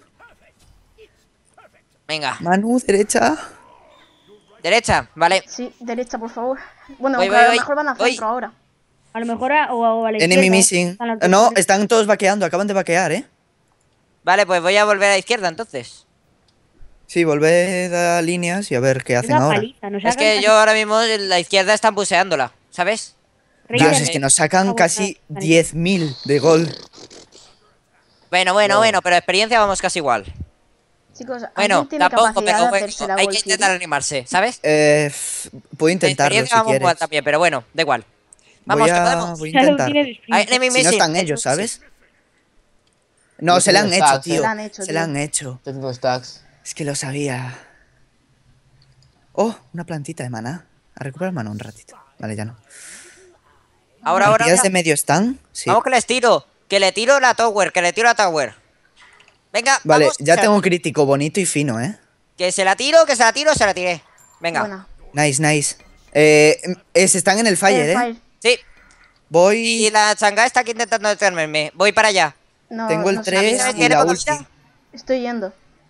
Speaker 3: Venga,
Speaker 4: Manu, derecha.
Speaker 3: derecha, vale.
Speaker 1: Sí, derecha, por favor. Bueno,
Speaker 3: Voy,
Speaker 1: aunque
Speaker 3: voy,
Speaker 1: a lo
Speaker 3: voy,
Speaker 1: mejor van a
Speaker 3: voy.
Speaker 1: centro ahora.
Speaker 2: A lo mejor a, o, a- o a la
Speaker 4: Enemy
Speaker 2: izquierda.
Speaker 4: missing.
Speaker 2: Están las
Speaker 4: Eh,
Speaker 2: dos
Speaker 4: No,
Speaker 2: torres.
Speaker 4: están todos vaqueando, acaban de vaquear, ¿eh?
Speaker 3: Vale, pues voy a volver a la izquierda entonces.
Speaker 4: Sí, volved a líneas y a ver qué hacen
Speaker 2: Esa
Speaker 4: ahora.
Speaker 2: paliza, nos
Speaker 3: Es
Speaker 2: sacan
Speaker 3: que
Speaker 2: casi-
Speaker 3: yo ahora mismo en la izquierda están buceándola, ¿sabes?
Speaker 2: Reina,
Speaker 4: Dios, es que nos sacan
Speaker 2: Vamos,
Speaker 4: casi
Speaker 2: vale.
Speaker 4: diez mil de gol.
Speaker 3: Bueno, bueno,
Speaker 5: No.
Speaker 3: bueno, pero experiencia vamos casi igual.
Speaker 1: Chicos,
Speaker 3: Bueno,
Speaker 1: ¿alguien tiene
Speaker 3: tampoco,
Speaker 1: capacidad
Speaker 3: pero
Speaker 1: de
Speaker 3: bueno,
Speaker 1: hacerse la
Speaker 3: hay
Speaker 1: Gold
Speaker 3: que intentar
Speaker 1: Fury?
Speaker 3: animarse, ¿sabes?
Speaker 4: Eh, f- puedo
Speaker 3: La
Speaker 4: intentarlo si
Speaker 3: experiencia vamos igual
Speaker 4: quieres.
Speaker 3: también, pero bueno, da igual. Vamos,
Speaker 4: Voy
Speaker 3: que
Speaker 4: a,
Speaker 3: podemos.
Speaker 4: voy a
Speaker 2: Shadow
Speaker 4: intentar.
Speaker 2: tiene el sprint.
Speaker 3: Ay, enemy
Speaker 4: Si no
Speaker 3: missing.
Speaker 4: están ellos, ¿sabes? No,
Speaker 5: Yo
Speaker 4: se la han
Speaker 5: tengo
Speaker 4: hecho,
Speaker 5: stacks,
Speaker 4: tío.
Speaker 5: eh.
Speaker 1: Se la han hecho,
Speaker 4: Se
Speaker 1: tío.
Speaker 4: la han hecho.
Speaker 5: Yo tengo stacks.
Speaker 4: Es que lo sabía. Oh, una plantita de maná. A recuperar maná un ratito. Vale, ya no.
Speaker 3: Ahora, ahora.
Speaker 4: ¿Partidas de
Speaker 3: ahora.
Speaker 4: medio están? Sí.
Speaker 3: Vamos que les tiro. Que le tiro la tower, que le tiro la tower. Venga,
Speaker 4: Vale,
Speaker 3: vamos,
Speaker 4: ya
Speaker 3: se-
Speaker 4: tengo un crítico bonito y fino, ¿eh?
Speaker 3: Que se la tiro, que se la tiro, se la tiré. Venga.
Speaker 1: Buena.
Speaker 4: Nice, nice. Eh, es- están en el fire,
Speaker 1: Eh,
Speaker 4: ¿eh?
Speaker 1: fire.
Speaker 3: Sí. Y
Speaker 4: Voy...
Speaker 3: la changa está aquí intentando detenerme. Voy para allá.
Speaker 1: No,
Speaker 4: Tengo el
Speaker 1: no sé.
Speaker 4: tres
Speaker 3: ¿Sabes
Speaker 4: y
Speaker 3: quién
Speaker 4: la
Speaker 3: cuando
Speaker 4: ulti.
Speaker 3: mira?
Speaker 1: Estoy yendo.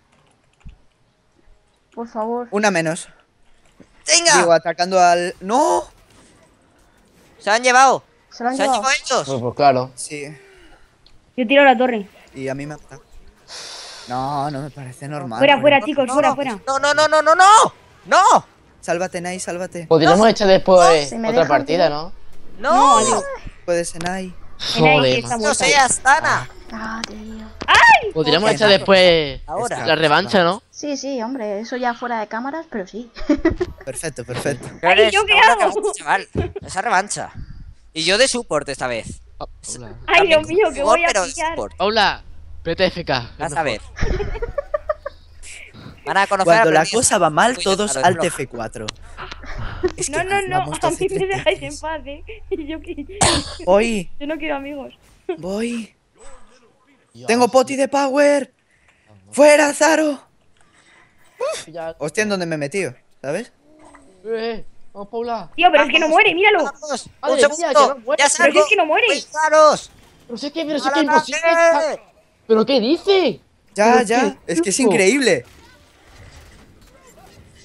Speaker 1: Por favor.
Speaker 4: Una menos.
Speaker 3: ¡Venga!
Speaker 4: Digo, atacando al... ¡No!
Speaker 3: Se han llevado.
Speaker 1: Se lo han
Speaker 3: Se han
Speaker 1: llevado.
Speaker 3: llevado ellos.
Speaker 5: Pues, pues claro.
Speaker 4: Sí.
Speaker 2: Yo tiro la torre.
Speaker 4: Y a mí me ha matado. No, no me parece normal.
Speaker 2: Fuera,
Speaker 4: porque-
Speaker 2: fuera, chicos,
Speaker 3: No,
Speaker 2: fuera,
Speaker 3: no,
Speaker 2: fuera.
Speaker 3: no, no, no, no, no, no. No.
Speaker 4: Sálvate, Nai, sálvate.
Speaker 5: Podríamos echar después
Speaker 1: Si me
Speaker 5: otra
Speaker 1: dejan,
Speaker 5: partida,
Speaker 1: tío.
Speaker 5: ¿no?
Speaker 3: No.
Speaker 2: adiós.
Speaker 4: Puedes, Nai.
Speaker 2: Enai,
Speaker 5: Joder,
Speaker 2: que está
Speaker 5: man.
Speaker 3: No
Speaker 2: muerta.
Speaker 3: seas Tana.
Speaker 1: Ah, tío.
Speaker 5: Podríamos
Speaker 4: Ok,
Speaker 5: echar
Speaker 4: nada.
Speaker 5: después
Speaker 3: Ahora.
Speaker 5: la revancha, ¿no?
Speaker 1: Sí, sí, hombre, eso ya fuera de cámaras, pero sí.
Speaker 4: Perfecto, perfecto.
Speaker 3: Pero
Speaker 2: Ay, ¿yo qué
Speaker 3: ahora
Speaker 2: hago?
Speaker 3: revancha, chaval. Esa revancha. Y yo de support esta vez.
Speaker 5: Pa- Paula,
Speaker 2: Ay,
Speaker 3: También
Speaker 2: Dios mío,
Speaker 3: con
Speaker 2: que
Speaker 3: support,
Speaker 2: voy a
Speaker 3: pero de
Speaker 2: pillar.
Speaker 3: support.
Speaker 5: Paula, P T F K. es
Speaker 3: Vas a
Speaker 5: mejor.
Speaker 3: ver. Van a conocer
Speaker 4: Cuando
Speaker 3: a
Speaker 4: la
Speaker 3: Aprendiz.
Speaker 4: cosa va mal,
Speaker 3: Uy,
Speaker 4: todos
Speaker 3: claro,
Speaker 4: al
Speaker 3: es
Speaker 4: T
Speaker 3: floja.
Speaker 4: F cuatro. Es
Speaker 2: No,
Speaker 4: que
Speaker 2: no, no,
Speaker 4: vamos
Speaker 2: a
Speaker 4: doce
Speaker 2: mí me dejáis en
Speaker 4: veces.
Speaker 2: paz, ¿eh? Yo, qui-
Speaker 4: Voy,
Speaker 2: yo no quiero amigos.
Speaker 4: voy.
Speaker 5: Dios,
Speaker 4: Tengo poti de power. ¡Fuera, Zaro!
Speaker 5: ya-
Speaker 4: Hostia, ¿en dónde me he metido? ¿Sabes?
Speaker 5: Eh, vamos, Paula.
Speaker 2: Tío, pero es que no muere, míralo.
Speaker 3: Vamos,
Speaker 5: Madre
Speaker 3: un
Speaker 5: mía, que
Speaker 3: segundo.
Speaker 5: no muere.
Speaker 3: Ya
Speaker 2: Pero
Speaker 3: salgo.
Speaker 2: si es que no muere.
Speaker 3: ¡Cuidaros!
Speaker 5: Pero si es que, pero si es
Speaker 3: ¡Al
Speaker 5: que es imposible.
Speaker 3: ataque!
Speaker 5: ¿Pero qué dice?
Speaker 4: Ya,
Speaker 5: Pero
Speaker 4: ya.
Speaker 5: qué
Speaker 4: Es que es
Speaker 5: truco.
Speaker 4: increíble.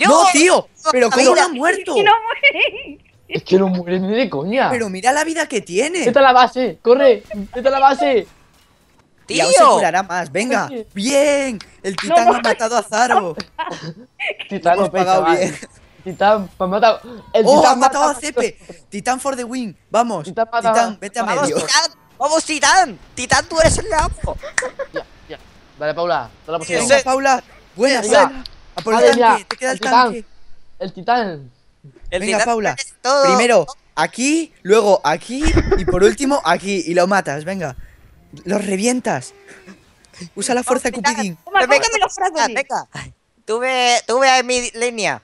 Speaker 4: ¡No, tío! ¿Pero
Speaker 3: La
Speaker 4: cómo
Speaker 3: vida.
Speaker 4: no ha muerto?
Speaker 2: ¡Que no muere!
Speaker 5: Es que no muere ni de coña.
Speaker 4: Pero mira la vida que tiene.
Speaker 5: Vete a la base, corre. Vete a la base.
Speaker 4: Y aún se
Speaker 3: ¡Tío!
Speaker 4: curará más. Venga.
Speaker 5: Oye.
Speaker 4: Bien. El titán
Speaker 2: No,
Speaker 4: ha matado a Zaro.
Speaker 5: Titán,
Speaker 4: Hemos
Speaker 5: no pesa,
Speaker 4: pagado
Speaker 5: vale.
Speaker 4: bien.
Speaker 5: Titán, me ha matado. El
Speaker 4: ¡Oh,
Speaker 5: titán
Speaker 4: ha matado a
Speaker 5: mata-
Speaker 4: Cepe! Titán for the win. Vamos.
Speaker 5: Titán mata-
Speaker 4: Titán, vete a
Speaker 3: ¡Vamos,
Speaker 4: medio.
Speaker 3: Titán! ¡Vamos, Titán! ¡Titán, tú eres el amo!
Speaker 5: Ya, ya. Dale, Paula, toda la posición.
Speaker 4: Venga, Paula. Buena,
Speaker 5: Venga.
Speaker 4: buena. A por el
Speaker 5: Vale, ya.
Speaker 4: tanque. Te queda el
Speaker 5: El titán.
Speaker 4: tanque.
Speaker 5: El titán.
Speaker 3: El
Speaker 4: Venga,
Speaker 3: Titán
Speaker 4: Paula.
Speaker 3: es todo.
Speaker 4: Primero aquí, luego aquí y por último aquí. Y lo matas, venga. Los revientas. Usa la fuerza de
Speaker 3: Titán.
Speaker 4: Cupidín.
Speaker 2: Toma,
Speaker 3: Venga,
Speaker 2: cógeme los brazos.
Speaker 3: Titán, venga. Tuve, tuve a mi línea.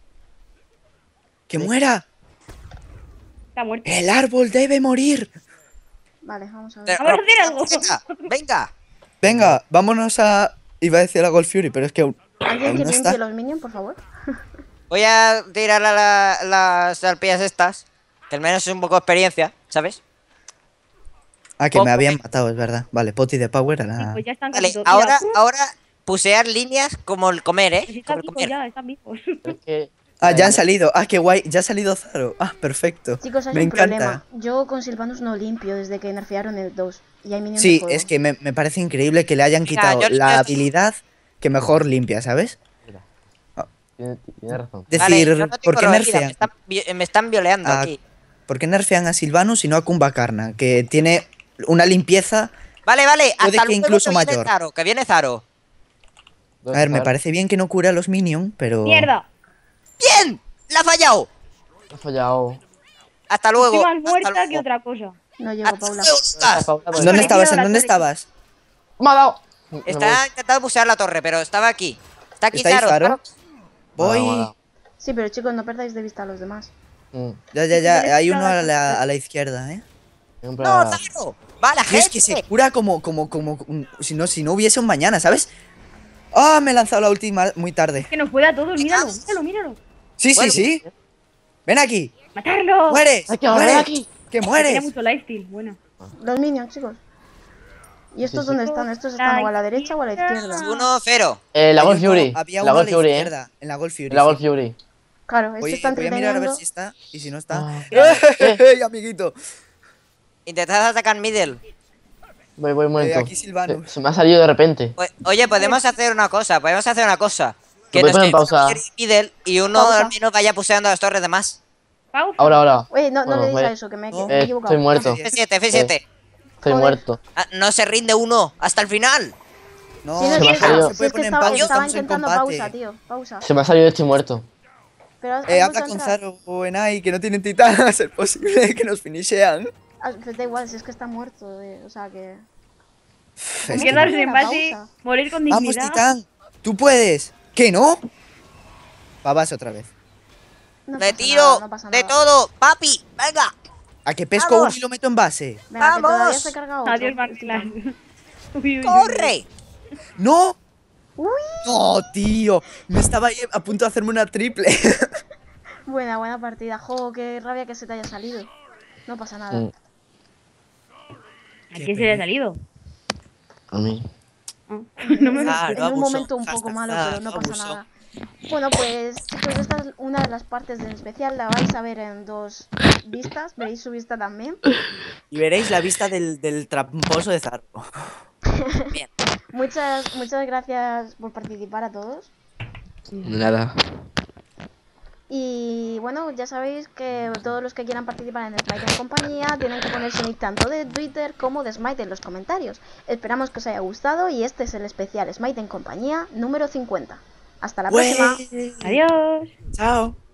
Speaker 4: ¡Que muera!
Speaker 2: Está muerto.
Speaker 4: ¡El árbol debe morir!
Speaker 1: Vale, vamos a ver.
Speaker 2: Vamos a hacer algo.
Speaker 3: Venga, venga.
Speaker 4: Venga, vámonos a... Iba a decir a Gold Fury, pero es que aún,
Speaker 1: ¿Alguien
Speaker 4: aún
Speaker 1: que
Speaker 4: no
Speaker 1: limpie
Speaker 4: está.
Speaker 1: los minions, por favor?
Speaker 3: Voy a tirar a la- las arpías estas. Que al menos es un poco de experiencia, ¿sabes?
Speaker 4: Ah, que
Speaker 3: Poco.
Speaker 4: me habían matado, es verdad. Vale, Poti de Power a
Speaker 2: Sí,
Speaker 4: la...
Speaker 2: pues ya están
Speaker 3: Vale,
Speaker 2: casi todos.
Speaker 3: ahora,
Speaker 2: Mira,
Speaker 3: ahora pusear líneas como el comer, ¿eh?
Speaker 2: pues
Speaker 3: Como
Speaker 2: están
Speaker 3: el
Speaker 2: vivos
Speaker 3: comer.
Speaker 2: ya, están vivos.
Speaker 5: Es que.
Speaker 4: Ah, ya han salido. Ah, qué guay. Ya ha salido Zaro. Ah, perfecto.
Speaker 1: Chicos, hay
Speaker 4: me
Speaker 1: un
Speaker 4: encanta.
Speaker 1: problema. Yo con Sylvanus no limpio desde que nerfearon el dos. Y hay minions de
Speaker 4: Sí,
Speaker 1: fuego.
Speaker 4: es que me, me parece increíble que le hayan
Speaker 3: Mira,
Speaker 4: quitado
Speaker 3: yo-
Speaker 4: la
Speaker 3: yo-
Speaker 4: habilidad que mejor limpia, ¿sabes?
Speaker 5: Tiene, tiene razón.
Speaker 4: Decir,
Speaker 3: Vale, yo no tengo
Speaker 4: ¿por qué
Speaker 3: vida, me
Speaker 4: nerfean?
Speaker 3: están, vi- me están violeando
Speaker 4: Ah,
Speaker 3: aquí.
Speaker 4: ¿Por qué nerfean a Sylvanus y no a Kumbakarna? Que tiene una limpieza...
Speaker 3: Vale, vale,
Speaker 4: puede
Speaker 3: hasta
Speaker 4: que
Speaker 3: luego
Speaker 4: incluso
Speaker 3: que viene
Speaker 4: mayor.
Speaker 3: Zaro, que viene Zaro.
Speaker 4: A ver, me parece bien que no cure a los minions, pero...
Speaker 2: ¡Mierda!
Speaker 3: ¡Bien! ¡La ha fallado!
Speaker 5: Ha fallado.
Speaker 3: Hasta luego.
Speaker 2: Estoy más
Speaker 3: hasta
Speaker 2: muerta
Speaker 3: luego.
Speaker 2: que otra cosa.
Speaker 1: No llego,
Speaker 3: Hasta
Speaker 1: Paula.
Speaker 3: luego, Lucas.
Speaker 5: Paula,
Speaker 4: ¿Dónde
Speaker 2: Vale,
Speaker 4: estabas?
Speaker 2: tío,
Speaker 4: ¿En
Speaker 2: la
Speaker 4: dónde
Speaker 2: torre.
Speaker 4: estabas?
Speaker 5: Me ha dado. Me
Speaker 3: Está intentando pusear la torre, pero estaba aquí. Está aquí
Speaker 4: ¿Está ahí
Speaker 3: Zaro.
Speaker 4: Zaro?
Speaker 3: Zaro.
Speaker 4: Voy...
Speaker 5: Me ha dado.
Speaker 1: Sí, pero chicos, no perdáis de vista a los demás.
Speaker 5: Mm,
Speaker 4: Ya, ya, ya. Hay uno a la, a la izquierda, ¿eh?
Speaker 5: siempre
Speaker 3: ¡No,
Speaker 5: a-
Speaker 3: Zaro! ¡Va la
Speaker 4: Y es
Speaker 3: gente!
Speaker 4: que se cura como, como, como, un- si no, si no hubiese un mañana, ¿sabes? ¡Ah! Me he lanzado la última muy tarde.
Speaker 2: Que nos puede a todos, míralo, míralo, míralo.
Speaker 4: Sí,
Speaker 3: Bueno,
Speaker 4: sí, sí. Ven aquí.
Speaker 2: ¡Matarlo!
Speaker 4: ¡Mueres!
Speaker 5: Hay que ahorrar
Speaker 4: ¡Mueres!
Speaker 5: aquí.
Speaker 4: ¡Que
Speaker 2: Tenía
Speaker 4: mueres!
Speaker 2: mucho lifesteal, bueno.
Speaker 1: Los minions, chicos. ¿Y estos
Speaker 5: sí.
Speaker 1: dónde están? ¿Estos están o a la derecha o a la izquierda?
Speaker 3: Uno, cero.
Speaker 5: Eh, la
Speaker 4: Hay
Speaker 5: Gold
Speaker 4: uno-
Speaker 5: Fury.
Speaker 4: Había
Speaker 5: La
Speaker 4: uno a
Speaker 5: Gold
Speaker 4: la
Speaker 5: Fury, eh.
Speaker 4: izquierda. En la Gold Fury.
Speaker 5: La Gold
Speaker 4: sí.
Speaker 5: Fury.
Speaker 1: Claro, este
Speaker 4: Voy,
Speaker 1: está
Speaker 4: voy a mirar a ver
Speaker 1: entreteniendo.
Speaker 4: si está. Y si no está.
Speaker 5: Ah.
Speaker 4: ¡Eh, amiguito!
Speaker 3: Intentad atacar middle.
Speaker 5: Voy, voy un momento.
Speaker 4: aquí Sylvanus.
Speaker 5: Se, se me ha salido de repente.
Speaker 3: Pues, oye, podemos hacer una cosa. Podemos hacer una cosa. Que
Speaker 5: ¿Lo puedes
Speaker 3: nos
Speaker 5: poner en pausa?
Speaker 3: quedemos middle y uno
Speaker 1: Pausa.
Speaker 3: al menos vaya puseando las torres de más.
Speaker 2: Pausa.
Speaker 5: Ahora, ahora.
Speaker 1: Oye, no, no
Speaker 5: Bueno,
Speaker 1: le digas
Speaker 5: voy-
Speaker 1: eso, que me,
Speaker 4: No.
Speaker 1: me he
Speaker 5: Eh,
Speaker 1: equivocado.
Speaker 5: estoy muerto.
Speaker 3: F siete, F siete.
Speaker 5: Estoy
Speaker 1: Joder.
Speaker 5: muerto.
Speaker 3: Ah, no se rinde uno hasta el final.
Speaker 4: No,
Speaker 1: Si no,
Speaker 5: Se me ha
Speaker 1: es que-
Speaker 5: salido.
Speaker 4: se
Speaker 1: si
Speaker 4: puede
Speaker 1: es que
Speaker 4: poner en
Speaker 1: estaba,
Speaker 4: pausa,
Speaker 1: estaba
Speaker 4: estamos en
Speaker 1: intentando
Speaker 4: combate.
Speaker 1: pausa, tío. Pausa.
Speaker 5: Se me ha salido estoy muerto.
Speaker 1: Pero has-
Speaker 4: Eh,
Speaker 1: has
Speaker 4: habla
Speaker 1: vuelto a
Speaker 4: con
Speaker 1: entrar.
Speaker 4: Zaro o Enai, que no tienen titán, a ser posible que nos finishean.
Speaker 1: Ah, pues da igual, si es que está muerto. eh, O sea que.
Speaker 4: Es que-
Speaker 2: Quedarse
Speaker 1: Una
Speaker 2: en base,
Speaker 1: pausa.
Speaker 2: morir con
Speaker 4: Vamos,
Speaker 2: dignidad.
Speaker 4: titán. Tú puedes. ¿Qué no? Babas otra vez.
Speaker 1: No
Speaker 3: Me
Speaker 1: pasa
Speaker 3: tiro
Speaker 1: nada, no pasa
Speaker 3: de
Speaker 1: nada.
Speaker 3: todo. Papi, venga.
Speaker 4: A que pesco
Speaker 3: Vamos.
Speaker 4: uno y lo meto en base.
Speaker 1: Venga, que todavía
Speaker 3: ¡Vamos!
Speaker 1: se carga otro.
Speaker 2: Adiós,
Speaker 1: Estoy
Speaker 2: Marclan.
Speaker 1: tan-
Speaker 2: Uy, uy, uy.
Speaker 3: ¡Corre!
Speaker 4: ¡No!
Speaker 1: Uy,
Speaker 4: ¡No, tío! Me estaba ahí a punto de hacerme una triple.
Speaker 1: buena, buena partida. Jo, qué rabia que se te haya salido. No pasa nada.
Speaker 5: Mm,
Speaker 2: ¿A quién se le ha salido?
Speaker 5: A mí.
Speaker 2: Ah, no me
Speaker 4: Ah,
Speaker 1: en
Speaker 4: no
Speaker 1: un
Speaker 4: abuso.
Speaker 1: momento un poco
Speaker 4: Hashtag
Speaker 1: malo,
Speaker 4: ah,
Speaker 1: pero no
Speaker 4: no
Speaker 1: pasa
Speaker 4: abuso.
Speaker 1: nada. Bueno, pues chicos, esta es una de las partes del especial. La vais a ver en dos vistas. Veréis su vista también.
Speaker 4: Y veréis la vista del, del tramposo de Zaro.
Speaker 1: Muchas, muchas gracias por participar a todos.
Speaker 5: Nada.
Speaker 1: Y bueno, ya sabéis que todos los que quieran participar en Smite en compañía tienen que poner su nick tanto de Twitter como de Smite en los comentarios. Esperamos que os haya gustado y este es el especial Smite en compañía número cincuenta. Hasta la próxima.
Speaker 4: Güey.
Speaker 2: Adiós.
Speaker 4: Chao.